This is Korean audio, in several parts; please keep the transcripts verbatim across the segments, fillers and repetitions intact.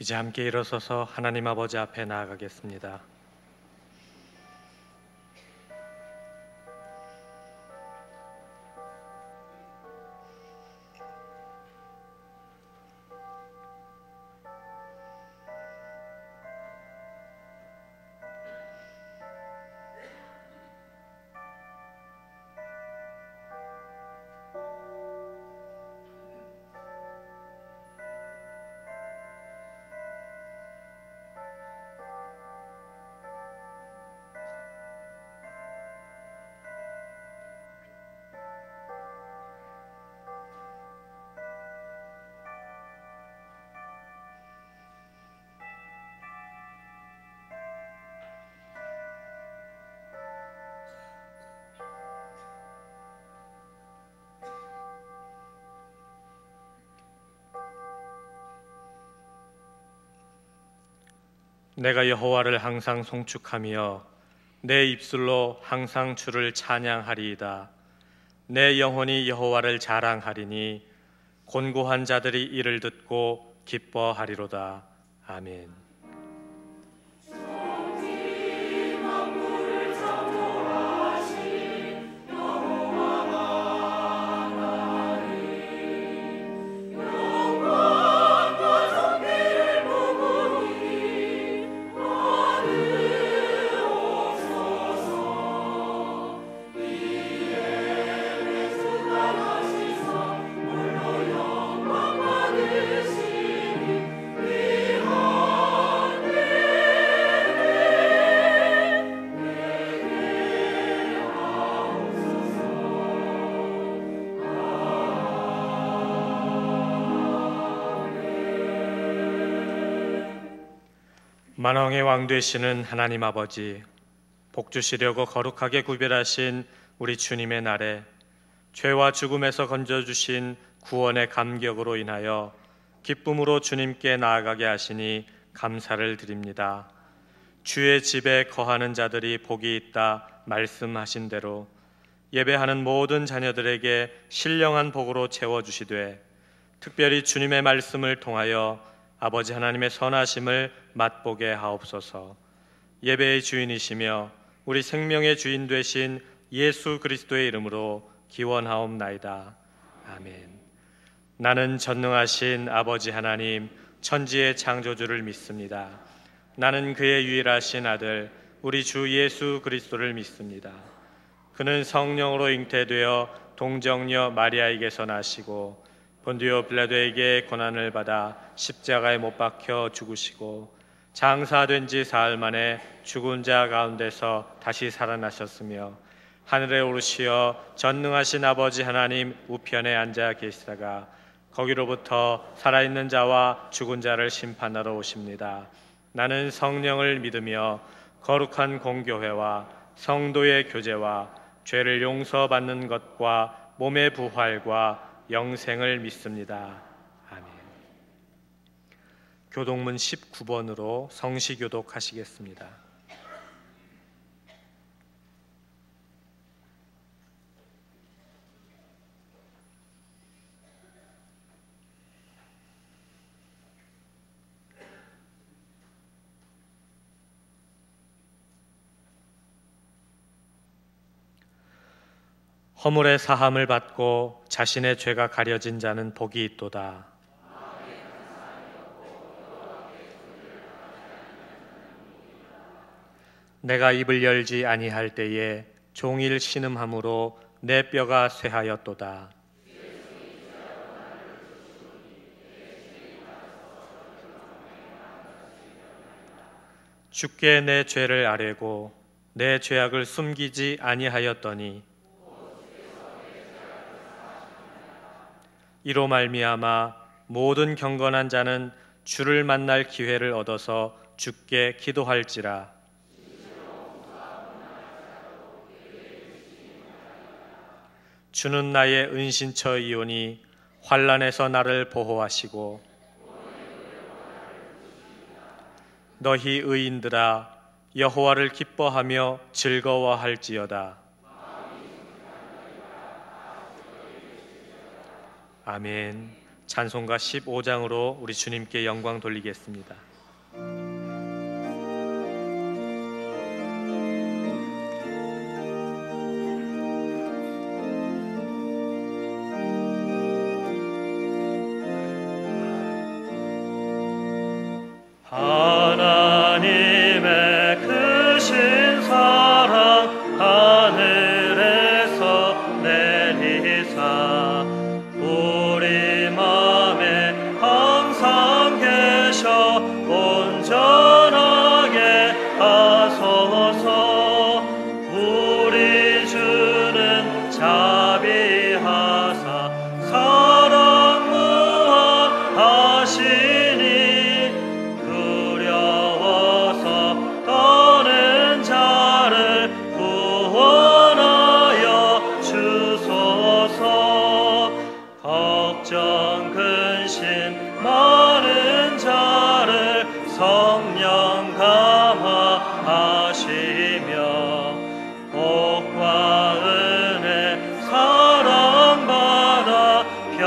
이제 함께 일어서서 하나님 아버지 앞에 나아가겠습니다. 내가 여호와를 항상 송축하며 내 입술로 항상 주를 찬양하리이다. 내 영혼이 여호와를 자랑하리니 곤고한 자들이 이를 듣고 기뻐하리로다. 아멘. 만왕의 왕 되시는 하나님 아버지, 복 주시려고 거룩하게 구별하신 우리 주님의 날에 죄와 죽음에서 건져주신 구원의 감격으로 인하여 기쁨으로 주님께 나아가게 하시니 감사를 드립니다. 주의 집에 거하는 자들이 복이 있다 말씀하신 대로 예배하는 모든 자녀들에게 신령한 복으로 채워주시되 특별히 주님의 말씀을 통하여 아버지 하나님의 선하심을 맛보게 하옵소서. 예배의 주인이시며 우리 생명의 주인 되신 예수 그리스도의 이름으로 기원하옵나이다. 아멘. 나는 전능하신 아버지 하나님 천지의 창조주를 믿습니다. 나는 그의 유일하신 아들 우리 주 예수 그리스도를 믿습니다. 그는 성령으로 잉태되어 동정녀 마리아에게서 나시고 본디오 빌라도에게 고난을 받아 십자가에 못 박혀 죽으시고 장사된 지 사흘 만에 죽은 자 가운데서 다시 살아나셨으며 하늘에 오르시어 전능하신 아버지 하나님 우편에 앉아 계시다가 거기로부터 살아있는 자와 죽은 자를 심판하러 오십니다. 나는 성령을 믿으며 거룩한 공교회와 성도의 교제와 죄를 용서받는 것과 몸의 부활과 영생을 믿습니다. 아멘. 교독문 십구 번으로 성시교독 하시겠습니다. 허물의 사함을 받고 자신의 죄가 가려진 자는 복이 있도다. 내가 입을 열지 아니할 때에 종일 신음함으로 내 뼈가 쇠하였도다. 주께 내 죄를 아뢰고 내 죄악을 숨기지 아니하였더니 이로 말미암아 모든 경건한 자는 주를 만날 기회를 얻어서 주께 기도할지라. 주는 나의 은신처이오니 환난에서 나를 보호하시고 너희 의인들아 여호와를 기뻐하며 즐거워할지어다. 아멘. 찬송가 십오 장으로 우리 주님께 영광 돌리겠습니다. 하나님의 크신 사랑 하늘에서 내리사 우리 맘에 항상 계셔 온전하게 하소서. 우리 주는 자비하사 사랑 무한하시니 떠는 자를 구원하여 주소서. 걱정 근심 많은 자를 성령 감화하시며 복과 은혜 사랑받아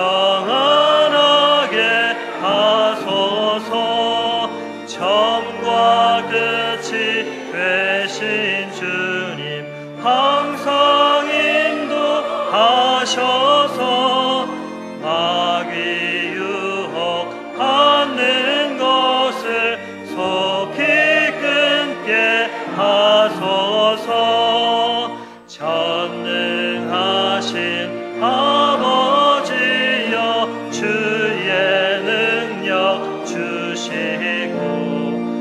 평안하게 하소서. 처음과 끝이 되신 주님 항상 인도하셔서 마귀 유혹 받는 것을 속히 끊게 하소서. 전능하신 아버지여 주의 능력 주시고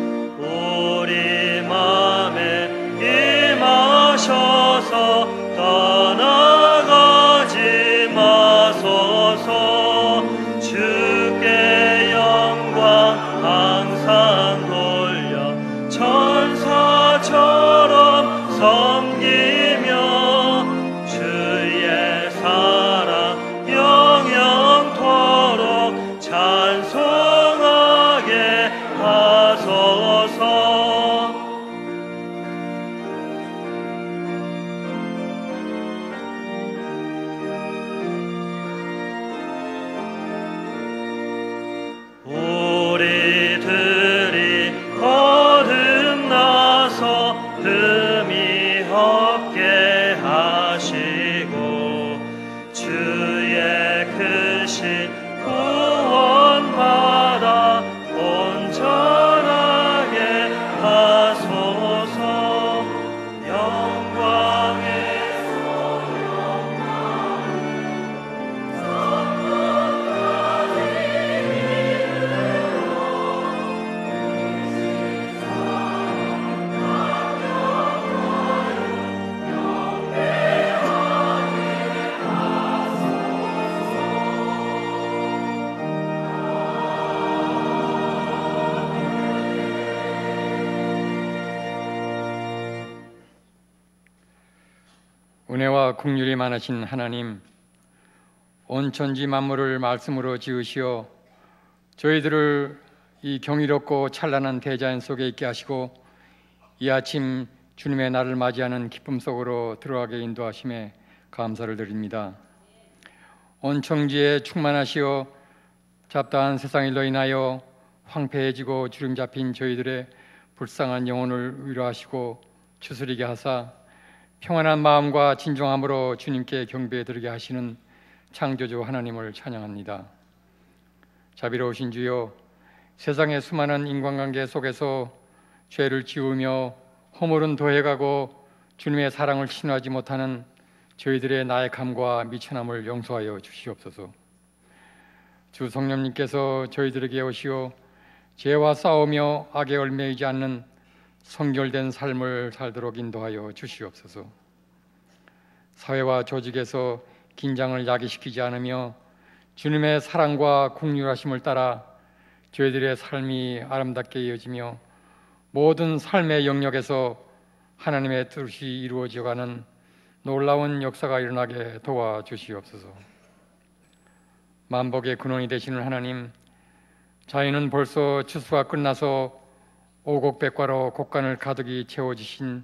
우리 맘에 임하셔서 떠나가지 마소서. 주께 영광 항상 돌려 천사처럼 섬기며 주의 사랑 영영토록 찬송하게 하소서. 우리들이 거듭나서 흠이 없게 하시고 주의 크신 구원받아 온전하게 하소서. 영광에서 은혜와 긍휼이 많으신 하나님, 온 천지 만물을 말씀으로 지으시어 저희들을 이 경이롭고 찬란한 대자연 속에 있게 하시고 이 아침 주님의 날을 맞이하는 기쁨 속으로 들어가게 인도하심에 감사를 드립니다. 온 천지에 충만하시어 잡다한 세상 일로 인하여 황폐해지고 주름 잡힌 저희들의 불쌍한 영혼을 위로하시고 추스리게 하사 평안한 마음과 진정함으로 주님께 경배에 드리게 하시는 창조주 하나님을 찬양합니다. 자비로우신 주여, 세상의 수많은 인간관계 속에서 죄를 지으며 허물은 더해가고 주님의 사랑을 신뢰하지 못하는 저희들의 나약함과 미천함을 용서하여 주시옵소서. 주 성령님께서 저희들에게 오시어 죄와 싸우며 악에 얽매이지 않는 성결된 삶을 살도록 인도하여 주시옵소서. 사회와 조직에서 긴장을 야기시키지 않으며 주님의 사랑과 긍휼하심을 따라 저희들의 삶이 아름답게 이어지며 모든 삶의 영역에서 하나님의 뜻이 이루어져가는 놀라운 역사가 일어나게 도와주시옵소서. 만복의 근원이 되시는 하나님, 자연은 벌써 추수가 끝나서 오곡백과로 곡간을 가득히 채워주신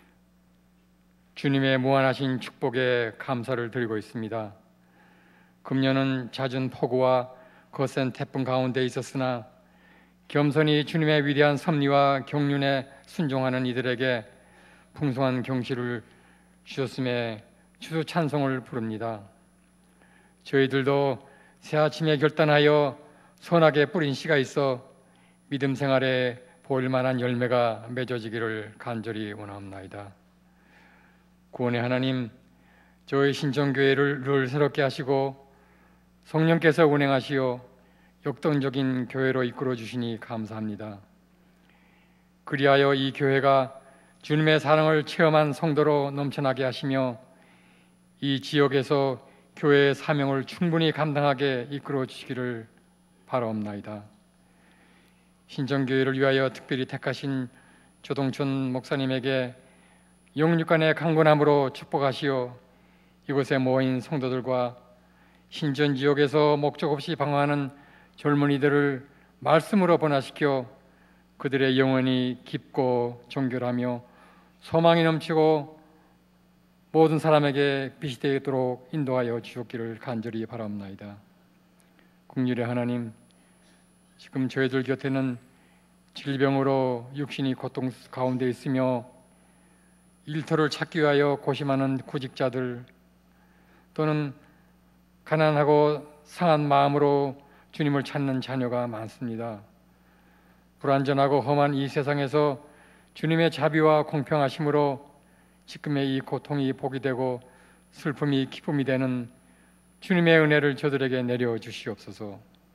주님의 무한하신 축복에 감사를 드리고 있습니다. 금년은 잦은 폭우와 거센 태풍 가운데 있었으나 겸손히 주님의 위대한 섭리와 경륜에 순종하는 이들에게 풍성한 경치를 주셨음에 추수 찬송을 부릅니다. 저희들도 새 아침에 결단하여 선하게 뿌린 씨가 있어 믿음 생활에 보일 만한 열매가 맺어지기를 간절히 원합니다. 구원의 하나님, 저희 신정교회를 늘 새롭게 하시고 성령께서 운행하시어 역동적인 교회로 이끌어 주시니 감사합니다. 그리하여 이 교회가 주님의 사랑을 체험한 성도로 넘쳐나게 하시며 이 지역에서 교회의 사명을 충분히 감당하게 이끌어 주시기를 바라옵나이다. 신정교회를 위하여 특별히 택하신 조동춘 목사님에게 영육간의 강건함으로 축복하시어 이곳에 모인 성도들과 신전 지역에서 목적 없이 방황하는 젊은이들을 말씀으로 변화시켜 그들의 영혼이 깊고 정결하며 소망이 넘치고 모든 사람에게 빛이 되도록 인도하여 주셨기를 간절히 바라옵나이다. 긍휼의 하나님, 지금 저희들 곁에는 질병으로 육신이 고통 가운데 있으며 일터를 찾기 위하여 고심하는 구직자들 또는 가난하고 상한 마음으로 주님을 찾는 자녀가 많습니다. 불완전하고 험한 이 세상에서 주님의 자비와 공평하심으로 지금의 이 고통이 복이 되고 슬픔이 기쁨이 되는 주님의 은혜를 저들에게 내려주시옵소서.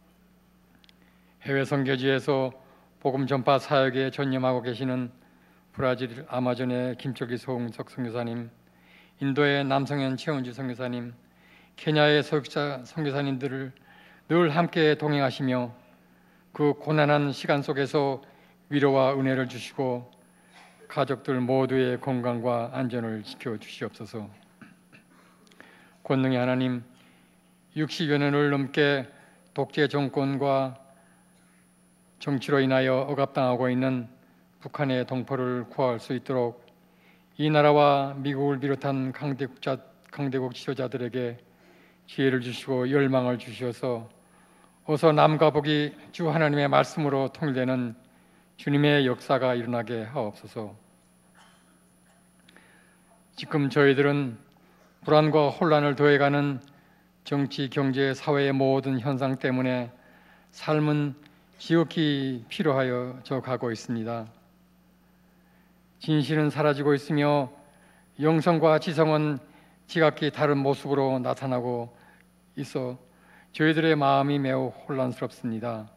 해외 선교지에서 복음 전파 사역에 전념하고 계시는 브라질 아마존의 김철기 소홍석 선교사님, 인도의 남성현 최은주 선교사님, 케냐의 소육자 선교사님들을 늘 함께 동행하시며 그 고난한 시간 속에서 위로와 은혜를 주시고 가족들 모두의 건강과 안전을 지켜주시옵소서. 권능의 하나님, 육십여 년을 넘게 독재 정권과 정치로 인하여 억압당하고 있는 북한의 동포를 구할 수 있도록 이 나라와 미국을 비롯한 강대국자, 강대국 지도자들에게 지혜를 주시고 열망을 주셔서 어서 남과 북이 주 하나님의 말씀으로 통일되는 주님의 역사가 일어나게 하옵소서. 지금 저희들은 불안과 혼란을 더해가는 정치, 경제, 사회의 모든 현상 때문에 삶은 지극히 피로하여져 가고 있습니다. 진실은 사라지고 있으며 영성과 지성은 지각히 다른 모습으로 나타나고 있어 저희들의 마음이 매우 혼란스럽습니다.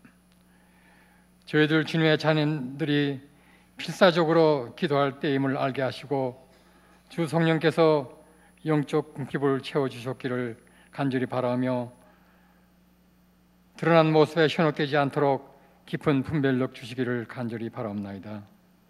저희들 주님의 자녀들이 필사적으로 기도할 때임을 알게 하시고 주 성령께서 영적 궁핍을 채워주셨기를 간절히 바라며 드러난 모습에 현혹되지 않도록 깊은 분별력 주시기를 간절히 바라옵나이다.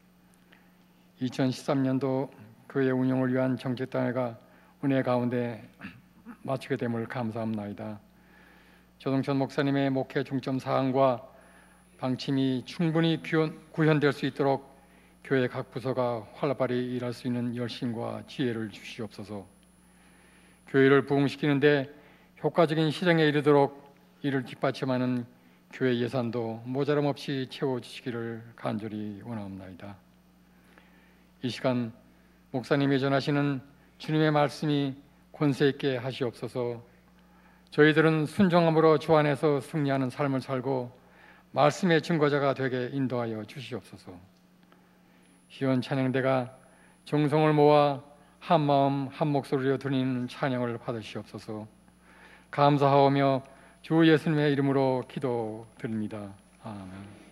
이천십삼 년도 교회 운영을 위한 정책단회가 은혜 가운데 마치게 됨을 감사합나이다. 조동천 목사님의 목회 중점 사항과 방침이 충분히 구현될 수 있도록 교회 각 부서가 활발히 일할 수 있는 열심과 지혜를 주시옵소서. 교회를 부흥시키는데 효과적인 실행에 이르도록 이를 뒷받침하는 교회 예산도 모자람 없이 채워주시기를 간절히 원하옵나이다. 이 시간 목사님이 전하시는 주님의 말씀이 권세 있게 하시옵소서. 저희들은 순종함으로 주 안에서 승리하는 삶을 살고 말씀의 증거자가 되게 인도하여 주시옵소서. 희연 찬양대가 정성을 모아 한 마음 한 목소리로 드리는 찬양을 받으시옵소서. 감사하오며 주 예수님의 이름으로 기도드립니다. 아멘.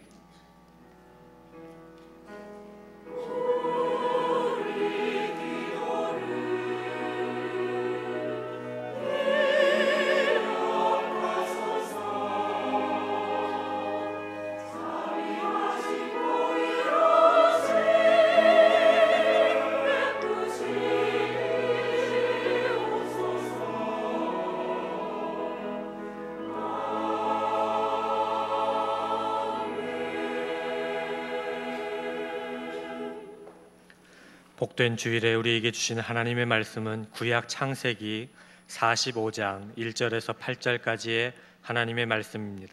복된 주일에 우리에게 주신 하나님의 말씀은 구약 창세기 사십오 장 일 절에서 팔 절까지의 하나님의 말씀입니다.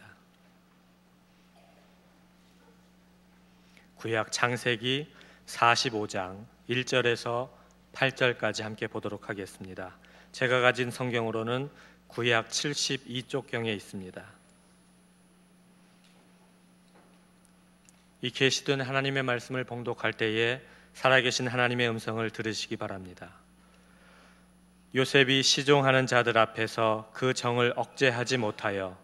구약 창세기 사십오 장 일 절에서 팔 절까지 함께 보도록 하겠습니다. 제가 가진 성경으로는 구약 칠십이 쪽경에 있습니다. 이 계시된 하나님의 말씀을 봉독할 때에 살아계신 하나님의 음성을 들으시기 바랍니다. 요셉이 시종하는 자들 앞에서 그 정을 억제하지 못하여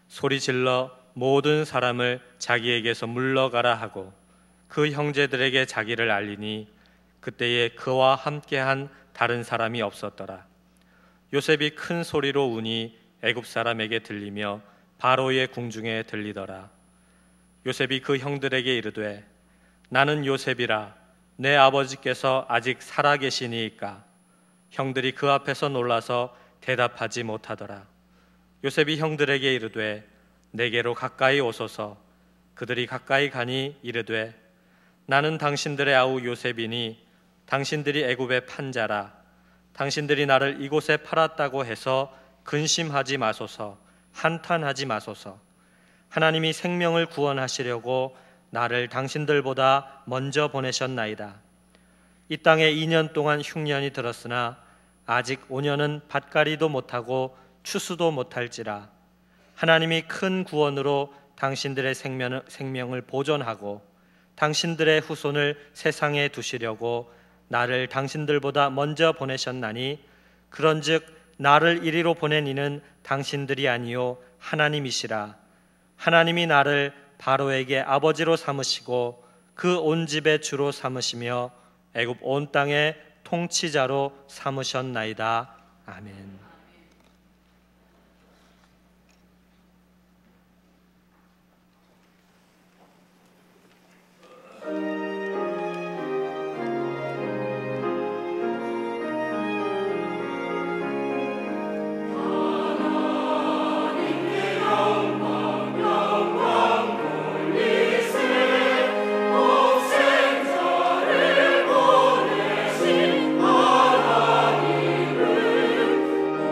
소리질러 모든 사람을 자기에게서 물러가라 하고 그 형제들에게 자기를 알리니 그때에 그와 함께한 다른 사람이 없었더라. 요셉이 큰 소리로 우니 애굽 사람에게 들리며 바로의 궁중에 들리더라. 요셉이 그 형들에게 이르되 나는 요셉이라 내 아버지께서 아직 살아계시니이까. 형들이 그 앞에서 놀라서 대답하지 못하더라. 요셉이 형들에게 이르되 내게로 가까이 오소서. 그들이 가까이 가니 이르되 나는 당신들의 아우 요셉이니 당신들이 애굽의 판자라. 당신들이 나를 이곳에 팔았다고 해서 근심하지 마소서. 한탄하지 마소서. 하나님이 생명을 구원하시려고 나를 당신들보다 먼저 보내셨나이다. 이 땅에 이 년 동안 흉년이 들었으나 아직 오 년은 밭갈이도 못하고 추수도 못할지라. 하나님이 큰 구원으로 당신들의 생명을, 생명을 보존하고 당신들의 후손을 세상에 두시려고 나를 당신들보다 먼저 보내셨나니 그런즉 나를 이리로 보낸 이는 당신들이 아니요 하나님이시라. 하나님이 나를 바로에게 아버지로 삼으시고 그 온 집의 주로 삼으시며 애굽 온 땅의 통치자로 삼으셨나이다. 아멘. 하나님은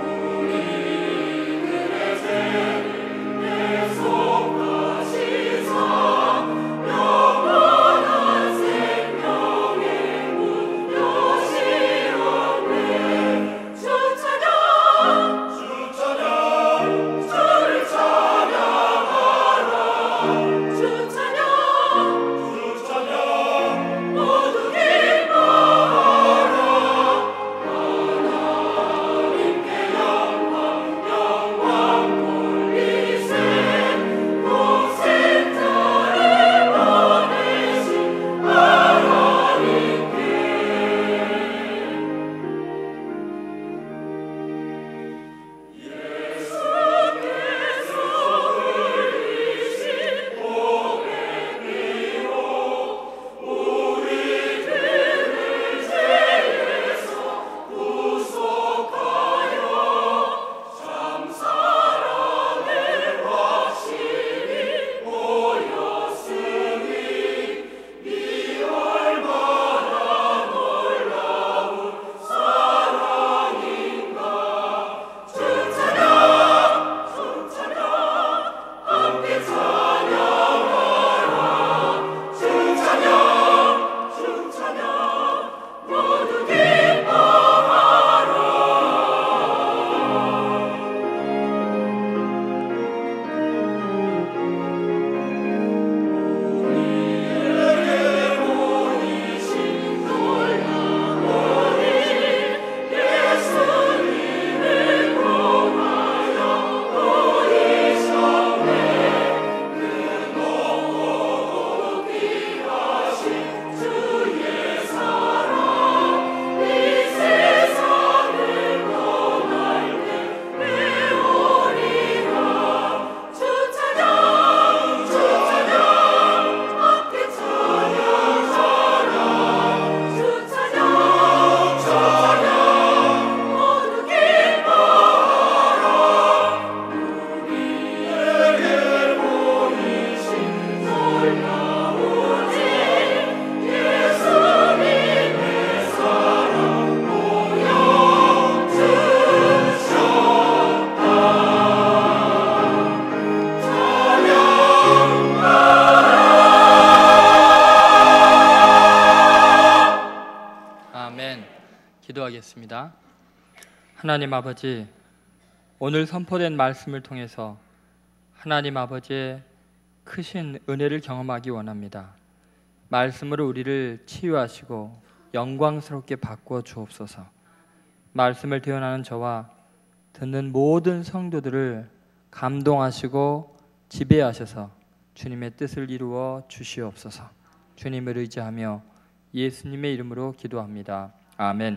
기도하겠습니다. 하나님 아버지, 오늘 선포된 말씀을 통해서 하나님 아버지의 크신 은혜를 경험하기 원합니다. 말씀으로 우리를 치유하시고 영광스럽게 바꾸어 주옵소서. 말씀을 대언하는 저와 듣는 모든 성도들을 감동하시고 지배하셔서 주님의 뜻을 이루어 주시옵소서. 주님을 의지하며 예수님의 이름으로 기도합니다. 아멘.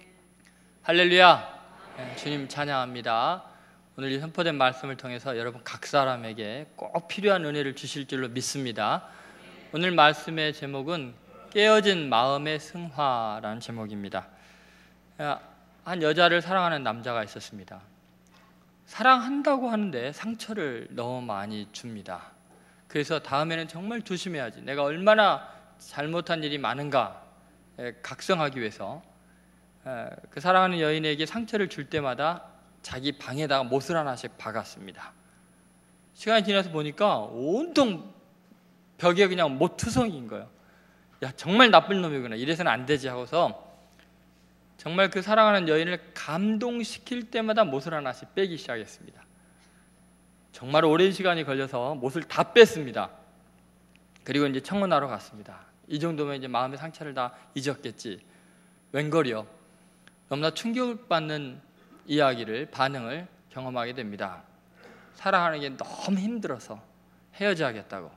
할렐루야. 네, 주님 찬양합니다. 오늘 이 선포된 말씀을 통해서 여러분 각 사람에게 꼭 필요한 은혜를 주실 줄로 믿습니다. 오늘 말씀의 제목은 깨어진 마음의 승화라는 제목입니다. 한 여자를 사랑하는 남자가 있었습니다. 사랑한다고 하는데 상처를 너무 많이 줍니다. 그래서 다음에는 정말 조심해야지, 내가 얼마나 잘못한 일이 많은가 각성하기 위해서 그 사랑하는 여인에게 상처를 줄 때마다 자기 방에다가 못을 하나씩 박았습니다. 시간이 지나서 보니까 온통 벽에 그냥 못투성이인 거예요. 야, 정말 나쁜 놈이구나, 이래서는 안 되지 하고서 정말 그 사랑하는 여인을 감동시킬 때마다 못을 하나씩 빼기 시작했습니다. 정말 오랜 시간이 걸려서 못을 다 뺐습니다. 그리고 이제 청혼하러 갔습니다. 이 정도면 이제 마음의 상처를 다 잊었겠지. 웬걸이요, 너무나 충격받는 이야기를, 반응을 경험하게 됩니다. 사랑하는 게 너무 힘들어서 헤어져야겠다고.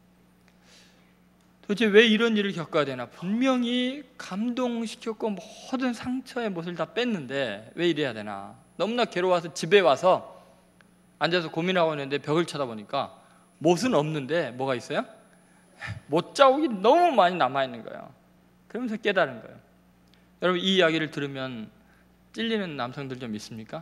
도대체 왜 이런 일을 겪어야 되나? 분명히 감동시켰고 모든 상처의 못을 다 뺐는데 왜 이래야 되나? 너무나 괴로워서 집에 와서 앉아서 고민하고 있는데 벽을 쳐다보니까 못은 없는데 뭐가 있어요? 못 자국이 너무 많이 남아있는 거예요. 그러면서 깨달은 거예요. 여러분, 이 이야기를 들으면 찔리는 남성들 좀 있습니까?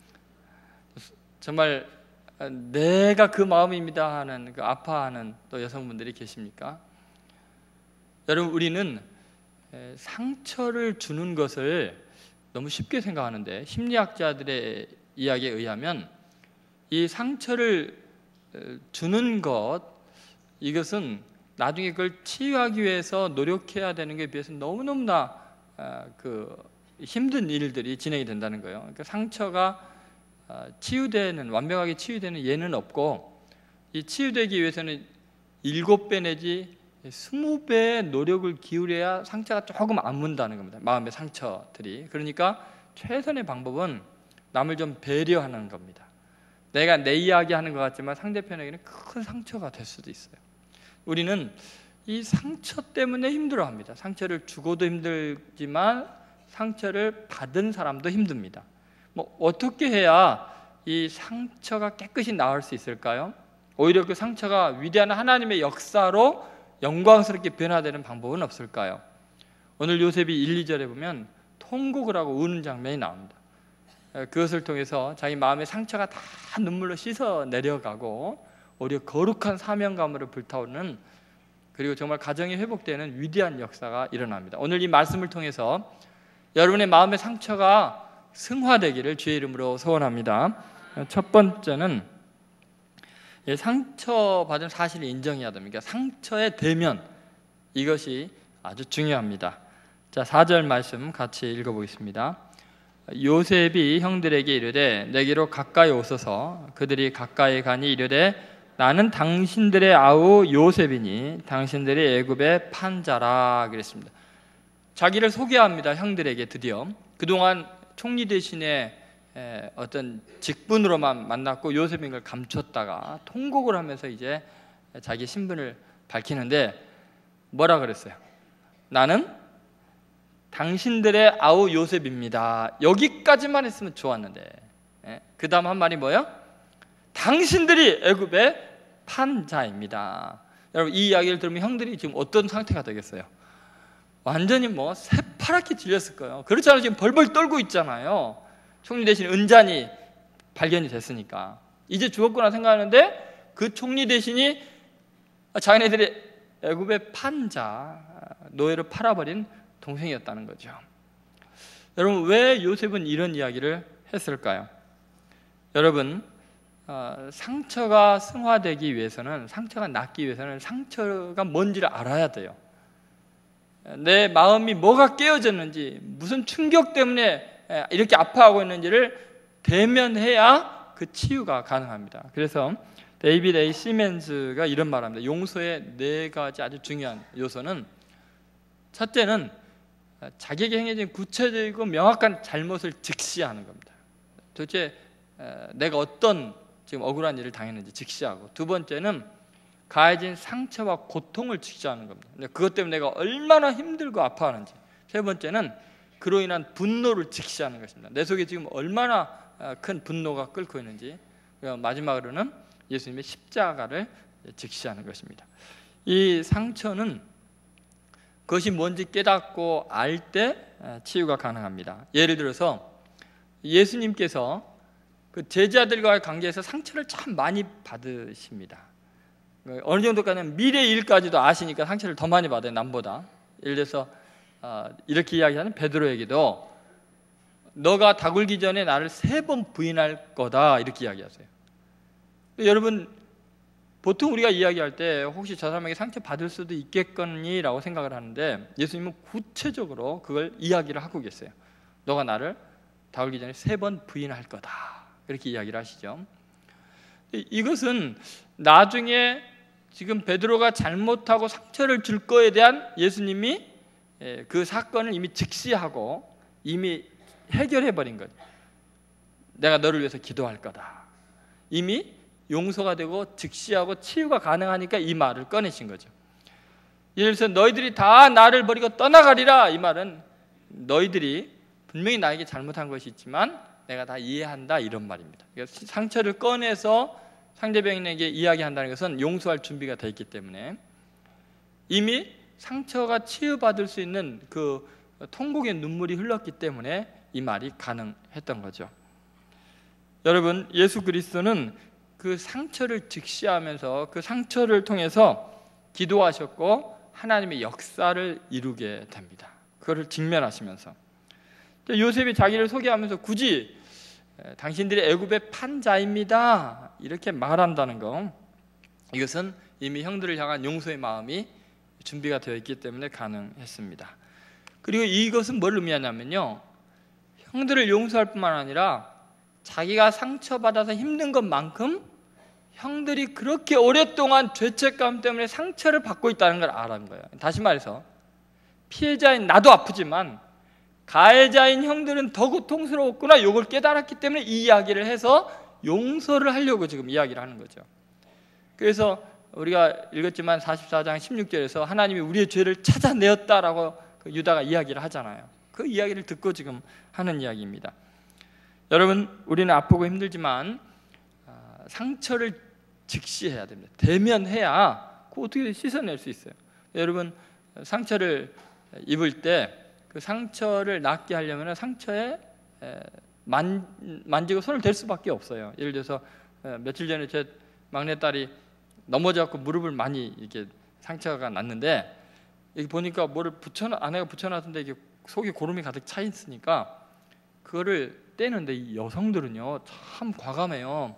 정말 내가 그 마음입니다 하는, 그 아파하는 또 여성분들이 계십니까? 여러분, 우리는 상처를 주는 것을 너무 쉽게 생각하는데 심리학자들의 이야기에 의하면 이 상처를 주는 것, 이것은 나중에 그걸 치유하기 위해서 노력해야 되는 것에 비해서 너무너무나 그 힘든 일들이 진행이 된다는 거예요. 그러니까 상처가 치유되는, 완벽하게 치유되는 예는 없고, 이 치유되기 위해서는 일곱 배 내지 스무 배의 노력을 기울여야 상처가 조금 안 문다는 겁니다. 마음의 상처들이. 그러니까 최선의 방법은 남을 좀 배려하는 겁니다. 내가 내 이야기 하는 것 같지만 상대편에게는 큰 상처가 될 수도 있어요. 우리는 이 상처 때문에 힘들어합니다. 상처를 주고도 힘들지만 상처를 받은 사람도 힘듭니다. 뭐 어떻게 해야 이 상처가 깨끗이 나을 수 있을까요? 오히려 그 상처가 위대한 하나님의 역사로 영광스럽게 변화되는 방법은 없을까요? 오늘 요셉이 일, 이 절에 보면 통곡을 하고 우는 장면이 나옵니다. 그것을 통해서 자기 마음의 상처가 다 눈물로 씻어 내려가고 오히려 거룩한 사명감으로 불타오르는, 그리고 정말 가정이 회복되는 위대한 역사가 일어납니다. 오늘 이 말씀을 통해서 여러분의 마음의 상처가 승화되기를 주의 이름으로 소원합니다. 첫 번째는 상처받은 사실을 인정해야 됩니다. 상처의 대면, 이것이 아주 중요합니다. 자, 사 절 말씀 같이 읽어보겠습니다. 요셉이 형들에게 이르되 내게로 가까이 오소서. 그들이 가까이 가니 이르되 나는 당신들의 아우 요셉이니 당신들이 애굽의 판자라 그랬습니다. 자기를 소개합니다. 형들에게 드디어. 그동안 총리 대신에 어떤 직분으로만 만났고 요셉인 걸 감췄다가 통곡을 하면서 이제 자기 신분을 밝히는데 뭐라 그랬어요? 나는 당신들의 아우 요셉입니다. 여기까지만 했으면 좋았는데, 그 다음 한 말이 뭐예요? 당신들이 애굽의 판자입니다. 여러분, 이 이야기를 들으면 형들이 지금 어떤 상태가 되겠어요? 완전히 뭐 새파랗게 질렸을 거예요. 그렇지 않아요? 지금 벌벌 떨고 있잖아요. 총리 대신 은잔이 발견이 됐으니까 이제 죽었구나 생각하는데 그 총리 대신이 자기네들이 애굽의 판자, 노예로 팔아버린 동생이었다는 거죠. 여러분, 왜 요셉은 이런 이야기를 했을까요? 여러분, 어, 상처가 승화되기 위해서는, 상처가 낫기 위해서는 상처가 뭔지를 알아야 돼요. 내 마음이 뭐가 깨어졌는지, 무슨 충격 때문에 이렇게 아파하고 있는지를 대면해야 그 치유가 가능합니다. 그래서 데이비드 에이 시멘즈가 이런 말합니다. 용서의 네 가지 아주 중요한 요소는, 첫째는 자기에게 행해진 구체적이고 명확한 잘못을 직시하는 겁니다. 도대체 내가 어떤 지금 억울한 일을 당했는지 직시하고, 두 번째는 가해진 상처와 고통을 직시하는 겁니다. 그것 때문에 내가 얼마나 힘들고 아파하는지. 세 번째는 그로 인한 분노를 직시하는 것입니다. 내 속에 지금 얼마나 큰 분노가 끓고 있는지. 마지막으로는 예수님의 십자가를 직시하는 것입니다. 이 상처는 그것이 뭔지 깨닫고 알 때 치유가 가능합니다. 예를 들어서 예수님께서 그 제자들과의 관계에서 상처를 참 많이 받으십니다. 어느 정도까지는 미래 일까지도 아시니까 상처를 더 많이 받아요, 남보다. 예를 들어서 이렇게 이야기하는 베드로에게도 너가 다 굴기 전에 나를 세 번 부인할 거다, 이렇게 이야기하세요. 여러분, 보통 우리가 이야기할 때 혹시 저 사람에게 상처 받을 수도 있겠거니 라고 생각을 하는데, 예수님은 구체적으로 그걸 이야기를 하고 계세요. 너가 나를 다 굴기 전에 세 번 부인할 거다, 이렇게 이야기를 하시죠. 이것은 나중에 지금 베드로가 잘못하고 상처를 줄 거에 대한 예수님이 그 사건을 이미 직시하고 이미 해결해버린 거죠. 내가 너를 위해서 기도할 거다. 이미 용서가 되고 직시하고 치유가 가능하니까 이 말을 꺼내신 거죠. 예를 들어서 너희들이 다 나를 버리고 떠나가리라, 이 말은 너희들이 분명히 나에게 잘못한 것이 있지만 내가 다 이해한다, 이런 말입니다. 그러니까 상처를 꺼내서 상대방에게 이야기한다는 것은 용서할 준비가 되어 있기 때문에, 이미 상처가 치유받을 수 있는 그 통곡의 눈물이 흘렀기 때문에 이 말이 가능했던 거죠. 여러분, 예수 그리스도는 그 상처를 직시하면서 그 상처를 통해서 기도하셨고 하나님의 역사를 이루게 됩니다. 그것을 직면하시면서 요셉이 자기를 소개하면서 굳이 당신들이 애굽의 판자입니다, 이렇게 말한다는 거, 이것은 이미 형들을 향한 용서의 마음이 준비가 되어 있기 때문에 가능했습니다. 그리고 이것은 뭘 의미하냐면요, 형들을 용서할 뿐만 아니라 자기가 상처받아서 힘든 것만큼 형들이 그렇게 오랫동안 죄책감 때문에 상처를 받고 있다는 걸 알아는 거예요. 다시 말해서 피해자인 나도 아프지만 가해자인 형들은 더 고통스러웠구나, 이걸 깨달았기 때문에 이 이야기를 해서 용서를 하려고 지금 이야기를 하는 거죠. 그래서 우리가 읽었지만 사십사 장 십육 절에서 하나님이 우리의 죄를 찾아내었다라고 유다가 이야기를 하잖아요. 그 이야기를 듣고 지금 하는 이야기입니다. 여러분, 우리는 아프고 힘들지만 상처를 직시해야 됩니다. 대면해야 그 어떻게 씻어낼 수 있어요. 여러분, 상처를 입을 때 그 상처를 낫게 하려면 상처에 만, 만지고 손을 댈 수밖에 없어요. 예를 들어서 며칠 전에 제 막내딸이 넘어져갖고 무릎을 많이 이렇게 상처가 났는데, 여기 보니까 뭐를 붙여 아내가 붙여놨는데 이게 속에 고름이 가득 차 있으니까 그거를 떼는데, 이 여성들은요 참 과감해요.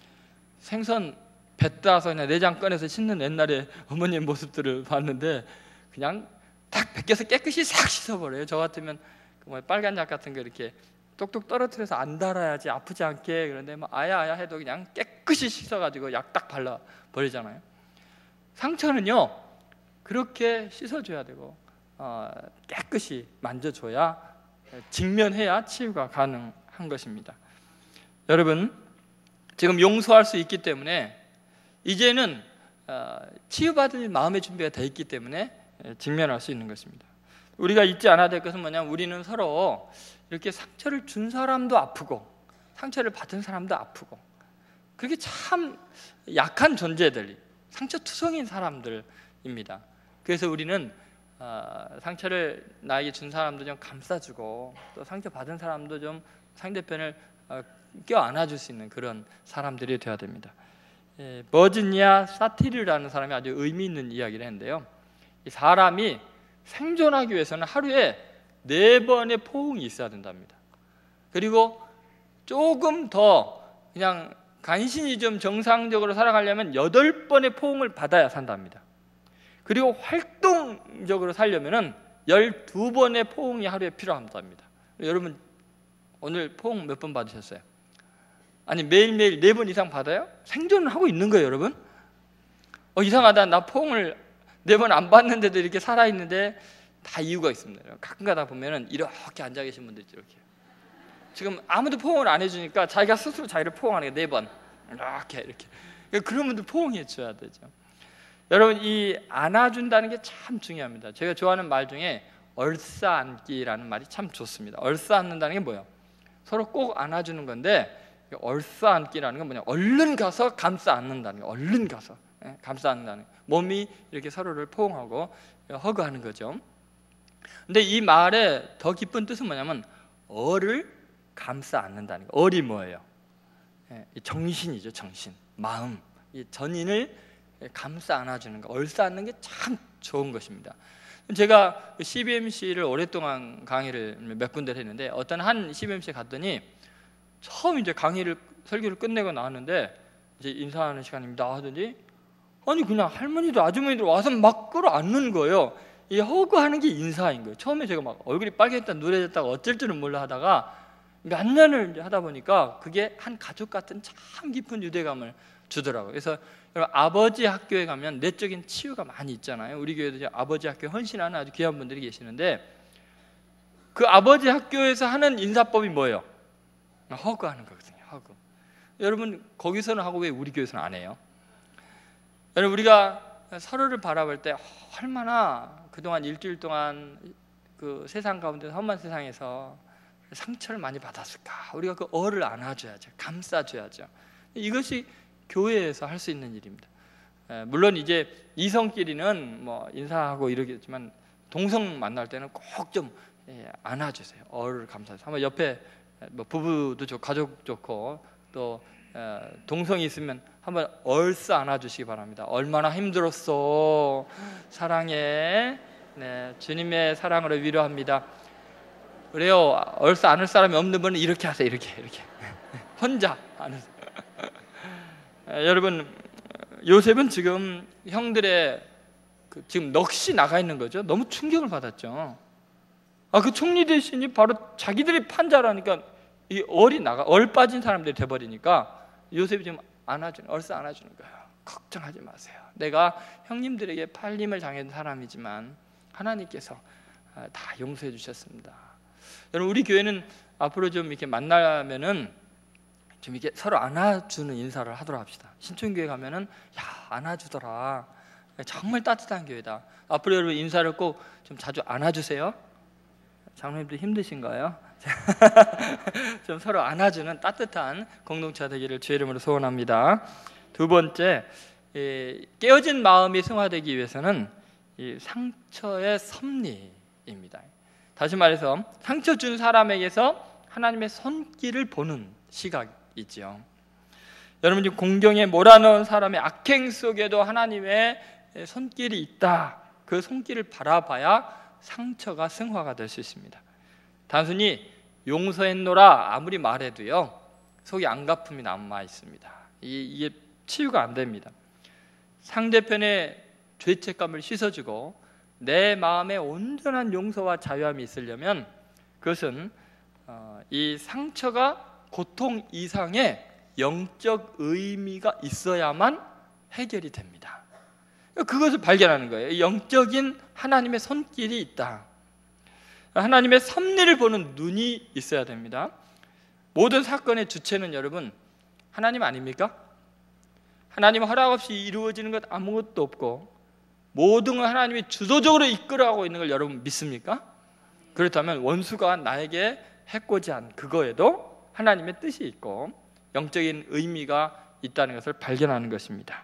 생선 배 따서 그냥 내장 꺼내서 씻는 옛날에 어머니의 모습들을 봤는데 그냥 딱 벗겨서 깨끗이 싹 씻어버려요. 저 같으면 뭐 빨간 약 같은 거 이렇게 똑똑 떨어뜨려서 안 달아야지 아프지 않게, 그런데 뭐 아야 아야 해도 그냥 깨끗이 씻어가지고 약 딱 발라 버리잖아요. 상처는요 그렇게 씻어줘야 되고 어, 깨끗이 만져줘야, 직면해야 치유가 가능한 것입니다. 여러분, 지금 용서할 수 있기 때문에 이제는 어, 치유받을 마음의 준비가 되어 있기 때문에 직면할 수 있는 것입니다. 우리가 잊지 않아야 될 것은 뭐냐면, 우리는 서로 이렇게 상처를 준 사람도 아프고 상처를 받은 사람도 아프고, 그렇게 참 약한 존재들, 상처투성인 사람들입니다. 그래서 우리는 어, 상처를 나에게 준 사람도 좀 감싸주고, 또 상처 받은 사람도 좀 상대편을 어, 껴안아줄 수 있는 그런 사람들이 되어야 됩니다. 예, 버지니아 사티르라는 사람이 아주 의미 있는 이야기를 했는데요, 이 사람이 생존하기 위해서는 하루에 네 번의 포옹이 있어야 된답니다. 그리고 조금 더 그냥 간신히 좀 정상적으로 살아가려면 여덟 번의 포옹을 받아야 산답니다. 그리고 활동적으로 살려면은 열두 번의 포옹이 하루에 필요합니다. 여러분 오늘 포옹 몇 번 받으셨어요? 아니 매일매일 네 번 이상 받아요? 생존을 하고 있는 거예요 여러분? 어, 이상하다. 나 포옹을 네 번 안 받는데도 이렇게 살아있는데 다 이유가 있습니다. 가끔 가다 보면은 이렇게 앉아 계신 분들 있죠. 이렇게 지금 아무도 포옹을 안 해주니까 자기가 스스로 자기를 포옹하는 게 네 번 이렇게 이렇게 그런 분들 포옹해 줘야 되죠. 여러분 이 안아준다는 게 참 중요합니다. 제가 좋아하는 말 중에 얼싸안기라는 말이 참 좋습니다. 얼싸안는다는 게 뭐예요? 서로 꼭 안아주는 건데 얼싸안기라는 건 뭐냐? 얼른 가서 감싸 안는다는 거예요. 얼른 가서 예, 감싸 안는다는 거예요. 몸이 이렇게 서로를 포옹하고 허그하는 거죠. 근데 이 말의 더 깊은 뜻은 뭐냐면 어를 감싸 안는다는 거예요. 얼이 뭐예요? 예, 정신이죠. 정신, 마음, 이 전인을 감싸 안아주는 거, 얼싸 안는 게 참 좋은 것입니다. 제가 씨비엠씨를 오랫동안 강의를 몇 군데를 했는데 어떤 한 씨비엠씨에 갔더니 처음 이제 강의를 설교를 끝내고 나왔는데 이제 인사하는 시간입니다 하더니 아니 그냥 할머니도 아주머니들 와서 막 끌어안는 거예요. 이 허그하는 게 인사인 거예요. 처음에 제가 막 얼굴이 빨개졌다 누래졌다가 어쩔 줄은 몰라 하다가 몇 년을 하다 보니까 그게 한 가족 같은 참 깊은 유대감을 주더라고요. 그래서 여러분 아버지 학교에 가면 내적인 치유가 많이 있잖아요. 우리 교회도 이제 아버지 학교에 헌신하는 아주 귀한 분들이 계시는데 그 아버지 학교에서 하는 인사법이 뭐예요? 허그하는 거거든요. 허그. 여러분 거기서는 하고 왜 우리 교회에서는 안 해요? 여러분 우리가 서로를 바라볼 때 얼마나 그동안 일주일 동안 그 세상 가운데 험한 세상에서 상처를 많이 받았을까? 우리가 그 어를 안아줘야죠. 감싸줘야죠. 이것이 교회에서 할 수 있는 일입니다. 물론 이제 이성끼리는 뭐 인사하고 이러겠지만 동성 만날 때는 꼭 좀 안아주세요. 어를 감싸서 한번 옆에 뭐 부부도 좋고 가족 좋고 또 동성이 있으면 한번 얼싸 안아주시기 바랍니다. 얼마나 힘들었어. 사랑해. 네, 주님의 사랑으로 위로합니다. 그래요. 얼싸 안을 사람이 없는 분은 이렇게 하세요. 이렇게 이렇게 혼자 안으세요. 여러분 요셉은 지금 형들의 그 지금 넋이 나가 있는 거죠. 너무 충격을 받았죠. 아, 그 총리 대신이 바로 자기들이 판자라니까 이 얼이 나가 얼 빠진 사람들이 돼버리니까 요셉이 지금 안아주는 얼싸 안아주는 거예요. 걱정하지 마세요. 내가 형님들에게 팔림을 당한 사람이지만 하나님께서 다 용서해 주셨습니다. 여러분 우리 교회는 앞으로 좀 이렇게 만나면은 좀 이렇게 서로 안아주는 인사를 하도록 합시다. 신촌교회 가면은 야 안아주더라. 정말 따뜻한 교회다. 앞으로 여러분 인사를 꼭 좀 자주 안아주세요. 장로님도 힘드신가요? 좀 서로 안아주는 따뜻한 공동체가 되기를 주의 이름으로 소원합니다. 두 번째, 깨어진 마음이 승화되기 위해서는 이 상처의 섭리입니다. 다시 말해서 상처 준 사람에게서 하나님의 손길을 보는 시각이지요. 여러분 지금 공경에 몰아넣은 사람의 악행 속에도 하나님의 손길이 있다. 그 손길을 바라봐야 상처가 승화가 될 수 있습니다. 단순히 용서했노라 아무리 말해도요 속에 안갚음이 남아 있습니다. 이게 치유가 안 됩니다. 상대편의 죄책감을 씻어주고 내 마음에 온전한 용서와 자유함이 있으려면 그것은 이 상처가 고통 이상의 영적 의미가 있어야만 해결이 됩니다. 그것을 발견하는 거예요. 영적인 하나님의 손길이 있다. 하나님의 섭리를 보는 눈이 있어야 됩니다. 모든 사건의 주체는 여러분 하나님 아닙니까? 하나님 허락 없이 이루어지는 것 아무것도 없고 모든 걸 하나님이 주도적으로 이끌어가고 있는 걸 여러분 믿습니까? 그렇다면 원수가 나에게 해코지한 그거에도 하나님의 뜻이 있고 영적인 의미가 있다는 것을 발견하는 것입니다.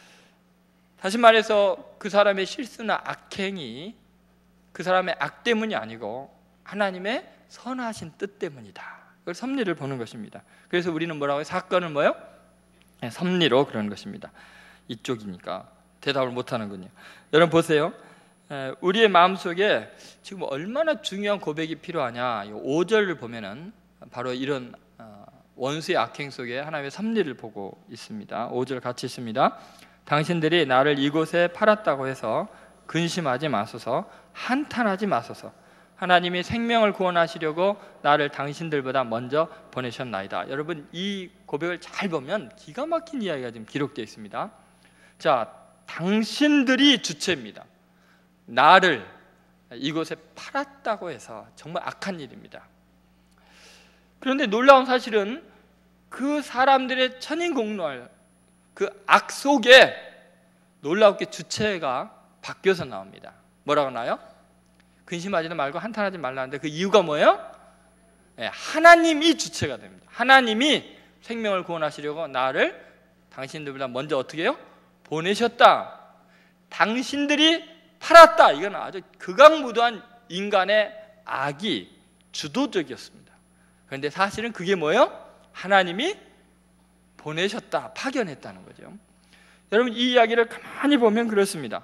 다시 말해서 그 사람의 실수나 악행이 그 사람의 악 때문이 아니고 하나님의 선하신 뜻 때문이다. 그걸 섭리를 보는 것입니다. 그래서 우리는 뭐라고 해요? 사건을 뭐요? 네, 섭리로 그러는 것입니다. 이쪽이니까 대답을 못하는군요. 여러분 보세요. 우리의 마음속에 지금 얼마나 중요한 고백이 필요하냐. 오 절을 보면은 바로 이런 원수의 악행 속에 하나님의 섭리를 보고 있습니다. 오 절 같이 있습니다. 당신들이 나를 이곳에 팔았다고 해서 근심하지 마소서. 한탄하지 마소서. 하나님이 생명을 구원하시려고 나를 당신들보다 먼저 보내셨나이다. 여러분, 이 고백을 잘 보면 기가 막힌 이야기가 지금 기록되어 있습니다. 자, 당신들이 주체입니다. 나를 이곳에 팔았다고 해서 정말 악한 일입니다. 그런데 놀라운 사실은 그 사람들의 천인공노할 그 악 속에 놀랍게 주체가 바뀌어서 나옵니다. 뭐라고 나요? 근심하지도 말고 한탄하지 말라는데 그 이유가 뭐예요? 네, 하나님이 주체가 됩니다. 하나님이 생명을 구원하시려고 나를 당신들보다 먼저 어떻게 해요? 보내셨다. 당신들이 팔았다. 이건 아주 극악무도한 인간의 악이 주도적이었습니다. 그런데 사실은 그게 뭐예요? 하나님이 보내셨다, 파견했다는 거죠. 여러분, 이 이야기를 가만히 보면 그렇습니다.